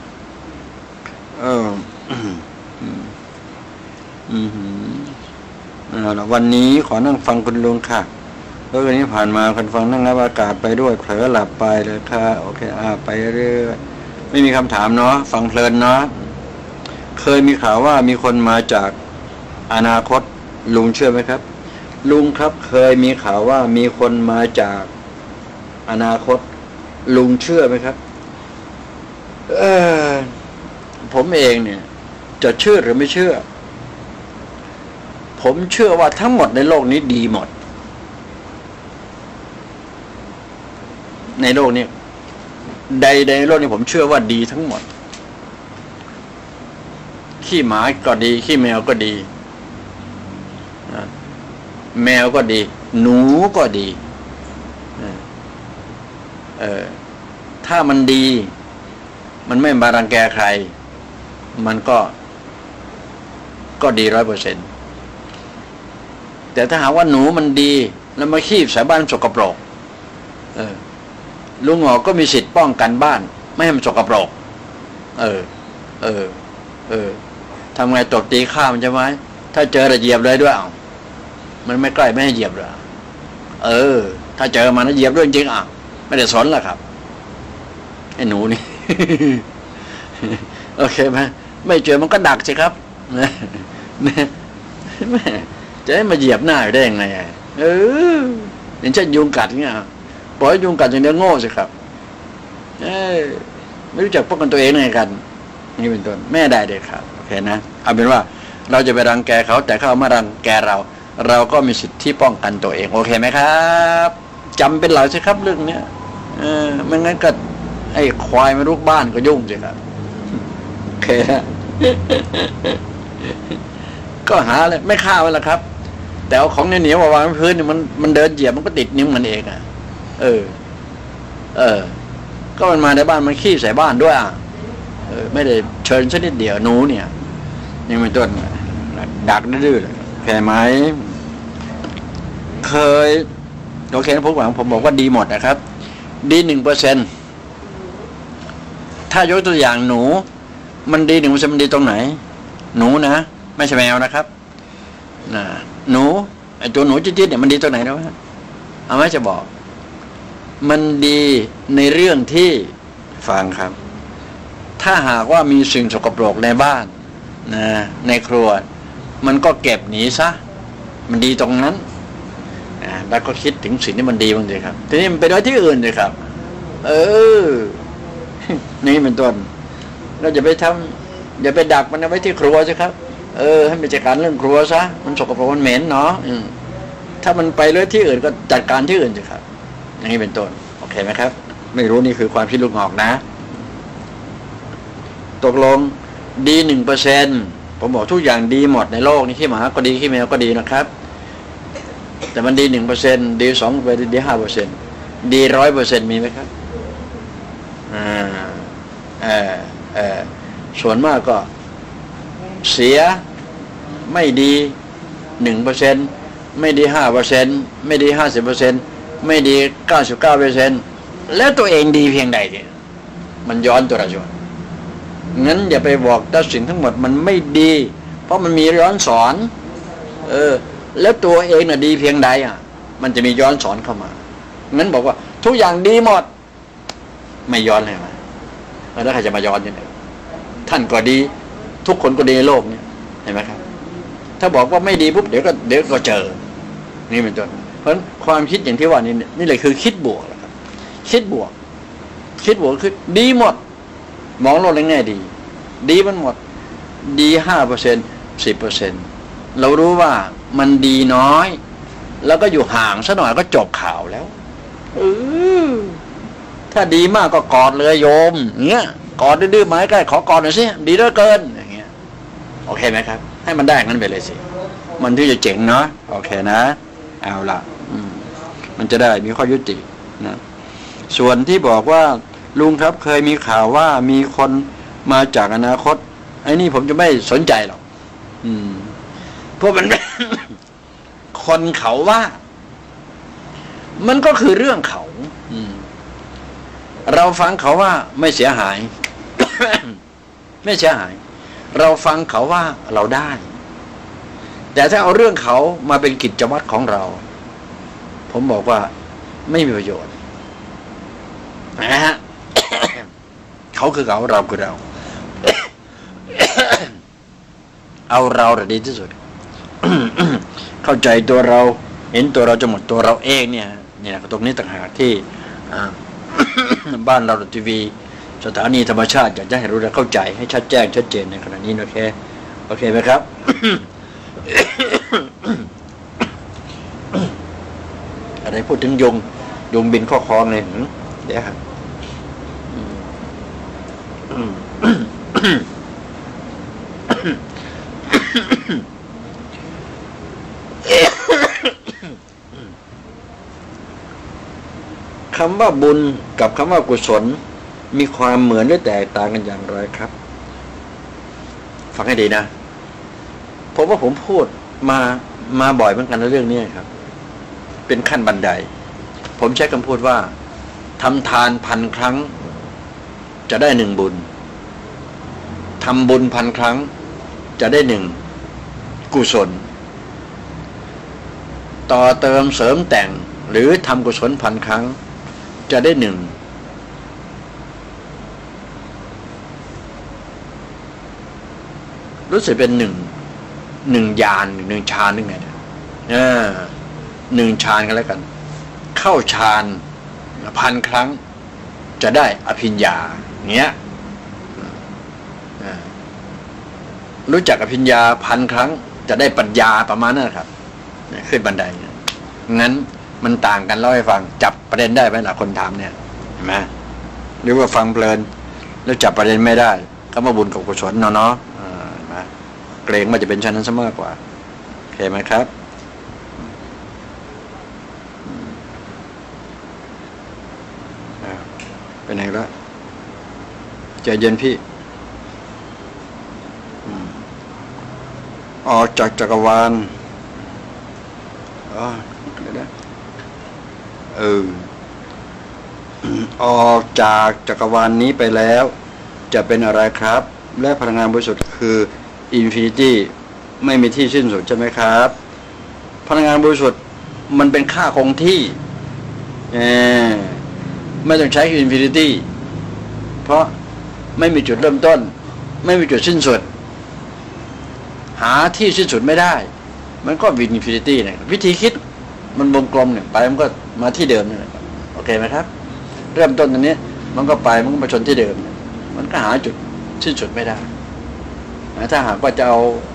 เอออืมอืมเอาละวันนี้ขอนั่งฟังคุณลุงค่ะแล้ววันนี้ผ่านมาคนฟังนั่งรับอากาศไปด้วยเผลอหลับไปเลยค่ะโอเคอ่าไปเรื่อยไม่มีคำถามเนาะฟังเพลินเนาะเคยมีข่าวว่ามีคนมาจากอนาคตลุงเชื่อไหมครับลุงครับเคยมีข่าวว่ามีคนมาจากอนาคตลุงเชื่อไหมครับเออผมเองเนี่ยจะเชื่อหรือไม่เชื่อผมเชื่อว่าทั้งหมดในโลกนี้ดีหมดในโลกนี้ใดในโลกนี้ผมเชื่อว่าดีทั้งหมดขี้หมาก็ดีขี้แมวก็ดีแมวก็ดีหนูก็ดีเออถ้ามันดีมันไม่มารังแกใครมันก็ก็ดีร้อยเปอร์เซ็นต์แต่ถ้าหากว่าหนูมันดีแล้วมาขี้ใส่บ้านสกปรกเออลุงหงอก็มีสิทธิ์ป้องกันบ้านไม่ให้มันสกปรกเออเออเออทำไงตบตีข้ามันจะไหมถ้าเจอระเหยียบเลยด้วยอ้าวมันไม่ใกล้ไม่ให้เหยียบหรอเออถ้าเจอมันแล้วเหยียบด้วยจริงอ่ะไม่ได้สนหรอกครับไอ้หนูนี่ โอเคไหมไม่เจอมันก็ดักสิครับนะแม่จะให้มาเหยียบหน้าได้ยังไงเอออย่างเช่นยุงกัดเงี้ยปล่อยยุงกัดอย่างเดียวโง่สิครับเออไม่รู้จักป้องกันตัวเองยังไงกันนี่เป็นต้นแม่ได้เด็ดครับโอเคนะเอาเป็นว่าเราจะไปรังแกเขาแต่เขามารังแกเราเราก็มีสิทธิป้องกันตัวเองโอเคไหมครับจำเป็นหลักสิครับเรื่องเนี้ยเออไม่งั้นก็ไอ้ควายไม่รู้บ้านก็ยุ่งสิครับโอเคนะก็หาเลยไม่ฆ่ามันละครับแต่เอาของเหนียวๆมาวางบนพื้นมันมันเดินเหยียบมันก็ติดนิ้วมันเองอ่ะเออเออก็มันมาในบ้านมันขี้ใส่บ้านด้วยอ่ะเออไม่ได้เชิญชนิดเดียวหนูเนี่ยยังไม่ต้นดักดื้อเลยแค่ไหมเคยโอเคนะผมหวังผมบอกว่าดีหมดนะครับดีหนึ่งเปอร์เซ็นต์ถ้ายกตัวอย่างหนูมันดีหนึ่งเปอร์เซ็นต์มันดีตรงไหนหนูนะไม่ใช่แมวนะครับนะหนูไอ้ตัวหนูจิ๊ดๆเนี่ยมันดีตรงไหนนะวะเอาไว้จะบอกมันดีในเรื่องที่ฟังครับถ้าหากว่ามีสิ่งสกปรกในบ้านนะในครัวมันก็เก็บหนีซะมันดีตรงนั้นนะแล้วก็คิดถึงสิ่งที่มันดีบ้างเลยครับทีนี้มันไปไว้ที่อื่นเลยครับเออนี่เป็นต้นเราจะไปทำอย่าไปดักมันเอาไว้ที่ครัวสิครับเออให้ไปจัดการเรื่องครัวซะมันสกปรกมันเหม็นเนาะถ้ามันไปเลยที่อื่นก็จัดการที่อื่นสิครับอย่างนี้เป็นต้นโอเคไหมครับไม่รู้นี่คือความคิดลูกหอกนะตกลงดีหนึ่งเปอร์เซ็นต์ผมบอกทุกอย่างดีหมดในโลกนี้ขี้หมาก็ดีขี้แมวก็ดีนะครับแต่มันดีหนึ่งเปอร์เซ็นต์ดีสองเปอร์เซ็นต์ดีห้าเปอร์เซ็นต์ดีร้อยเปอร์เซ็นต์มีไหมครับอ่าเออเออส่วนมากก็เสียไม่ดีหนึ่งเปอร์เซ็นต์ไม่ดีห้าเปอร์เซ็นต์ไม่ดีห้าสิบเปอร์เซ็นต์ไม่ดีเก้าสิบเก้าเปอร์เซ็นต์แล้วตัวเองดีเพียงใดเนี่ยมันย้อนตัวเราอยู่งั้นอย่าไปบอกว่าสิ่งทั้งหมดมันไม่ดีเพราะมันมีย้อนสอนเออแล้วตัวเองน่ะดีเพียงใดอ่ะมันจะมีย้อนสอนเข้ามางั้นบอกว่าทุกอย่างดีหมดไม่ย้อนเลยมั้ยแล้วใครจะมาย้อนยังไงท่านก็ดีทุกคนก็ดีในโลกนี้เห็นไหมครับถ้าบอกว่าไม่ดีปุ๊บเดี๋ยวก็เดี๋ยวก็เจอนี่เป็นต้นเพราะความคิดอย่างที่ว่านี่นี่เลยคือคิดบวกแหละครับคิดบวกคิดบวกคือดีหมดมองโลกในแง่ดีดีมันหมดดีห้าเปอร์เซ็นต์สิบเปอร์เซ็นต์เรารู้ว่ามันดีน้อยแล้วก็อยู่ห่างซะหน่อยก็จบข่าวแล้วเออถ้าดีมากก็กอดเลยโยมเงี้ยกอดดื้อๆไม้ใกล้ขอกอดหน่อยสิดีเหลือเกินอย่างเงี้ยโอเคไหมครับให้มันได้งั้นไปเลยสิมันที่จะเจ๋งเนาะโอเคนะเอาล่ะมันจะได้มีข้อยุตินะส่วนที่บอกว่าลุงครับเคยมีข่าวว่ามีคนมาจากอนาคตไอ้นี่ผมจะไม่สนใจหรอกอืมเพราะมัน คนเขาว่ามันก็คือเรื่องเขาอืมเราฟังเขาว่าไม่เสียหาย ไม่เสียหายเราฟังเขาว่าเราได้แต่ถ้าเอาเรื่องเขามาเป็นกิจวัตรของเรา ผมบอกว่าไม่มีประโยชน์นะฮะ เขาคือเขาเราคือเรา เอาเราแต่ดีที่สุด เข้าใจตัวเราเห็นตัวเราจะหมดตัวเราเองเนี่ยเนี่ยตรงนี้ต่างหากที่ บ้านเราทีวีสถานีธรรมชาติอยากจะให้รู้และเข้าใจให้ชัดแจ้งชัดเจนในขณะนี้โอเคโอเคไหมครับ อะไรพูดถึงยงยงบินข้อคล้องเลยเดี๋ยวครับคำว่าบุญกับคำว่ากุศลมีความเหมือนหรือแตกต่างกันอย่างไรครับฟังให้ดีนะผมว่าผมพูดมามาบ่อยเหมือนกันในเรื่องนี้ครับเป็นขั้นบันไดผมใช้คำพูดว่าทำทานพันครั้งจะได้หนึ่งบุญทำบุญพันครั้งจะได้หนึ่งกุศลต่อเติมเสริมแต่งหรือทำกุศลพันครั้งจะได้หนึ่งรู้สึกเป็นหนึ่งหนึ่งญาณหนึ่งฌานหรือไงอ่าหนึ่งฌานกันแล้วกันเข้าฌานพันครั้งจะได้อภิญญาเงี้ยรู้จักอภิญญาพันครั้งจะได้ปัญญาประมาณนั้นครับขึ้นบันไดงั้นมันต่างกันเล่าให้ฟังจับประเด็นได้ไหมล่ะคนถามเนี่ยเห็นไหมหรือว่าฟังเพลินแล้วจับประเด็นไม่ได้ก็มาบุญกับกุศลเนาะเนาะมาเกรงว่าจะเป็นชั้นนั้นซะมากกว่าโอเคไหมครับเป็นไงละใจเย็นพี่ออกจากจักรวาลอ๋อเออออกจากจักรวาลนี้ไปแล้วจะเป็นอะไรครับและพลังงานบริสุทธิ์คืออินฟินิตี้ไม่มีที่สิ้นสุดใช่ไหมครับพลังงานบริสุทธิ์มันเป็นค่าคงที่เออไม่ต้องใช้อินฟินิตี้เพราะไม่มีจุดเริ่มต้นไม่มีจุดสิ้นสุดหาที่สิ้นสุดไม่ได้มันก็วินอินฟินิตี้เนี่ยวิธีคิดมันวงกลมเนี่ยไปมันก็มาที่เดิมนี่แหละโอเคไหมครับเริ่มต้นตรงนี้มันก็ไปมันก็มาชนที่เดิมมันก็หาจุดสิ้นสุดไม่ได้ถ้าหากว่าจะเอา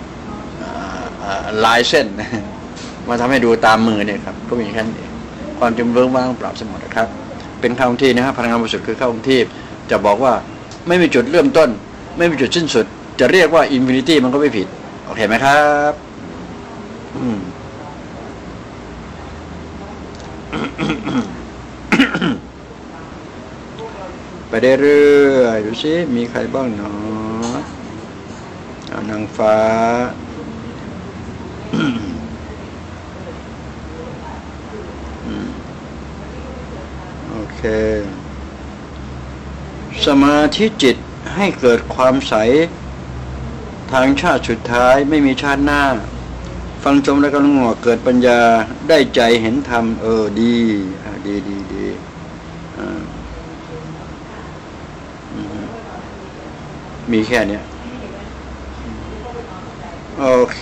ลายเส้นมาทำให้ดูตามมือเนี่ยครับก็มีแค่นี้ความจำเริงว่างปราบสมดนะครับเป็นเข้าที่นะครับพลังงานบริสุทธิ์คือเข้าที่จะบอกว่าไม่มีจุดเริ่มต้นไม่มีจุดสิ้นสุดจะเรียกว่าอินฟินิตี้มันก็ไม่ผิดโอเคไหมครับอืมไปได้เรื่อยดูสิมีใครบ้างเนาะนางฟ้าโอเคสมาธิจิตให้เกิดความใสทางชาติสุดท้ายไม่มีชาติหน้าฟังชมแล้วก็งอกเกิดปัญญาได้ใจเห็นธรรมเออดีดีดีดีมีแค่นี้โอเค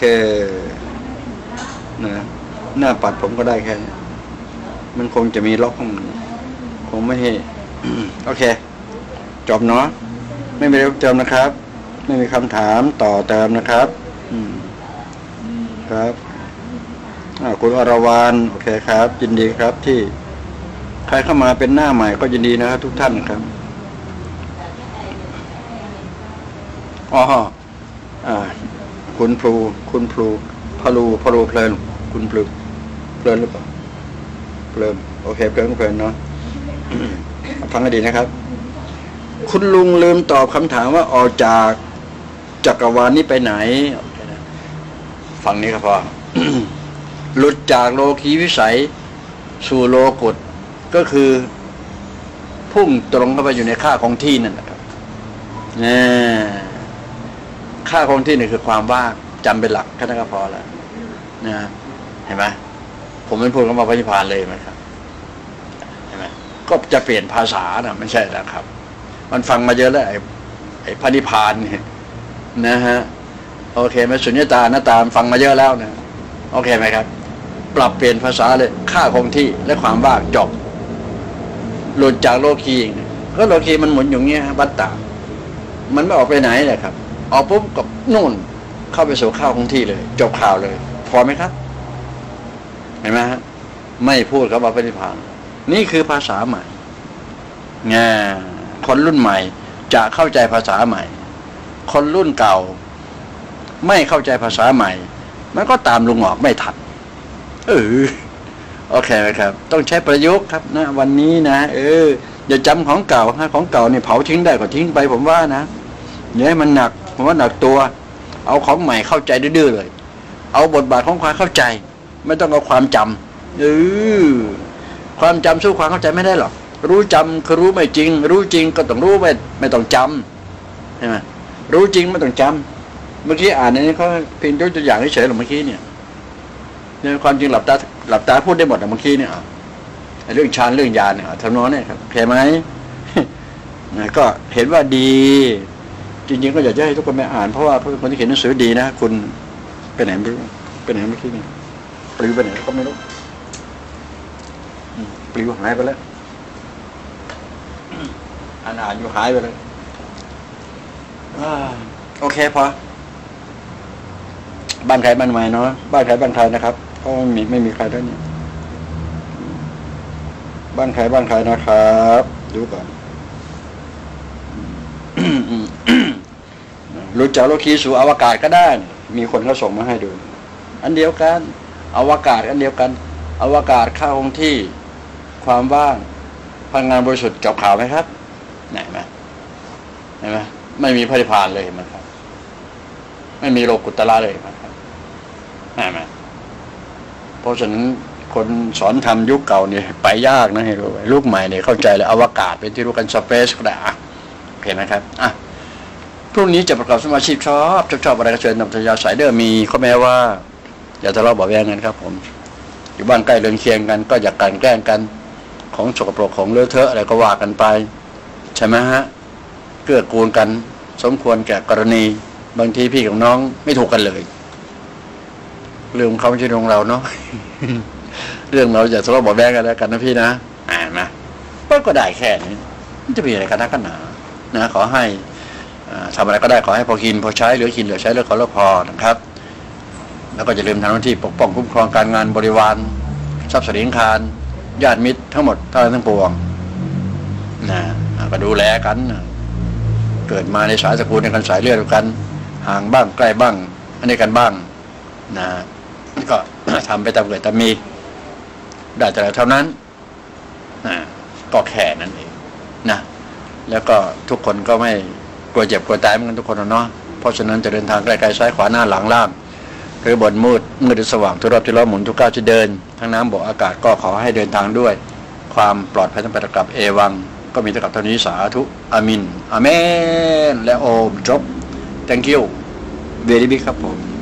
นะหน้าปัดผมก็ได้แค่นี้มันคงจะมีล็อกของมันคงไม่ให้ โอเคจบเนาะไม่มีอะไรเติมนะครับไม่มีคำถามต่อเติมนะครับอืมครับคุณอรวรรณโอเคครับยินดีครับที่ใครเข้ามาเป็นหน้าใหม่ก็ยินดีนะครับทุกท่านครับอ๋ออ่าคุณพลูคุณพลูพลูพลูเพลินคุณพลูเพลินหรือเปล่าเพลินโอเคเพลินเพลินเนาะ ฟังให้ดีนะครับคุณลุงลืมตอบคำถามว่าออกจากจักรวาลนี้ไปไหนฟังนี้ครับพ่อ หลุดจากโลกีวิสัยสู่โลกุตก็คือพุ่งตรงเข้าไปอยู่ในค่าคงที่นั่นแหละครับเนี่ยค่าคงที่นี่คือความว่างจำเป็นหลักแค่นั้นก็พอแล้วนะเห็นไหมผมไม่พูดคำว่าพระนิพพานเลยไหมครับเห็นไหมก็จะเปลี่ยนภาษานะไม่ใช่แล้วครับมันฟังมาเยอะแล้วไอ้ไอ้พระนิพพานเนี่ยนะฮะโอเคไหมสุญญตาหน้าตามฟังมาเยอะแล้วนะโอเคไหมครับปรับเปลี่ยนภาษาเลยค่าคงที่และความว่างจบหลุดจากโลกีก็โลกีมันหมุนอยู่เงี้ยวัฏฏะมันไม่ออกไปไหนเลยครับออกปุ๊บกับนู่นเข้าไปสู่ข้าวคงที่เลยจบข่าวเลยพอไหมครับเห็นไหมฮะไม่พูดคำว่าพระนิพพานนี่คือภาษาใหม่งาคนรุ่นใหม่จะเข้าใจภาษาใหม่คนรุ่นเก่าไม่เข้าใจภาษาใหม่มันก็ตามลุงหงอกไม่ทันเออโอเคไหมครับต้องใช้ประยุกต์ครับนะวันนี้นะเอออย่าจำของเก่าฮะของเก่านี่เผาทิ้งได้ก็ทิ้งไปผมว่านะอย่าให้มันหนักผมว่าหนักตัวเอาของใหม่เข้าใจดื้อๆเลยเอาบทบาทของความเข้าใจไม่ต้องเอาความจำเออความจำสู้ความเข้าใจไม่ได้หรอกรู้จำคือรู้ไม่จริงรู้จริงก็ต้องรู้ไม่ไม่ต้องจำใช่ไหมรู้จริงไม่ต้องจำเมื่อกี้อ่านในนี้เขาเพียงยกตัวอย่างเฉยๆหรอกเมื่อกี้เนี่ยเนี่ยความจริงหลับตาหลับตาพูดได้หมดนะเมื่อกี้เนี่ยเรื่องฌานเรื่องญาณเนี่ยทำนองนี้ครับเข้าไหมก็เห็นว่าดีจริงๆก็อยากจะให้ทุกคนไปอ่านเพราะว่าคนที่เขียนหนังสือดีนะคุณไปไหนไม่รู้ไปไหนเมื่อกี้นี่ปลิวไปไหนก็ไม่รู้ปลิวหายไปแล้วอ่านอ่านอยู่หายไปเลยโอเคพอบ้านใครบ้านใหม่เนาะบ้านใครบ้านใครนะครับเพราะไม่มีไม่มีใครแล้วเนี่ยบ้านใครบ้านใครนะครับดูก่อนรู้จักโลกีสู่อวกาศก็ได้มีคนเขาส่งมาให้ดูอันเดียวกันอวกาศอันเดียวกันอวกาศเข้าคงที่ความว่างพลังงานบริสุทธิ์จบข่าวไหมครับไหนไหมเห็นไหมไม่มีพระนิพพานเลยมันครับไม่มีโลกุตตระเลยมันครับเห็นไหมเพราะฉะนั้นคนสอนทำยุคเก่าเนี่ยไปยากนะให้รู้ลูกใหม่เนี่ยเข้าใจเลยอวกาศเป็นที่รู้กันสเปซก็ได้อ่ะเห็นไหมครับอ่ะพรุ่งนี้จะประกอบสมาชิกชอบชอบชอบอะไรก็เชิญนำทยาสายเดิมมีข้อแม้ว่าอย่าทะเลาะเบาะแว้งกันครับผมอยู่บ้านใกล้เรือนเคียงกันก็อย่ากันแกล้งกันของสกปรกของเลอะเทอะอะไรก็ว่ากันไปใช่ไหมฮะเกื้อกูลกันสมควรแก่กรณีบางทีพี่กับน้องไม่ถูกกันเลยเรื่องเขาไม่ใช่เรื่องเราเนาะ เรื่องเราอย่าทะเลาะเบาะแว้งกันแล้วกันนะพี่นะอ่านมาก็ได้แค่นี้มันจะมีอะไรกันนักกันหนานะขอให้ทำอะไรก็ได้ขอให้พอกินพอใช้เหลือกินเหลือใช้เหลือขอแล้วพอนะครับแล้วก็จะลืมทำหน้าที่ปกป้องคุ้มครองการงานบริวารทรัพย์สินคารญาติมิตรทั้งหมดทั้งทั้งปวงนะก็ดูแลกันเกิดมาในสายตระกูลในกันสายเลือดกันห่างบ้างใกล้บ้างอันนี้กันบ้างนะก็ ทำไปตามเกิดตามมีได้แต่เท่านั้นนะก็แค่นั้นเองนะแล้วก็ทุกคนก็ไม่กลัวเจ็บกลัวตายเหมือนกันทุกคนเนาะเพราะฉะนั้นจะเดินทางไกลๆซ้ายขวาหน้าหลังล่างหรือบนมืดมืดหรือสว่างทุกรอบที่ล้อหมุนทุกก้าวที่เดินทั้งน้ำบกอากาศก็ขอให้เดินทางด้วยความปลอดภัยทั้งไปตะกับเอวังก็มีตะกับเท่านี้สาธุอามินอาเมนและโอมจบ thank you very big ครับผม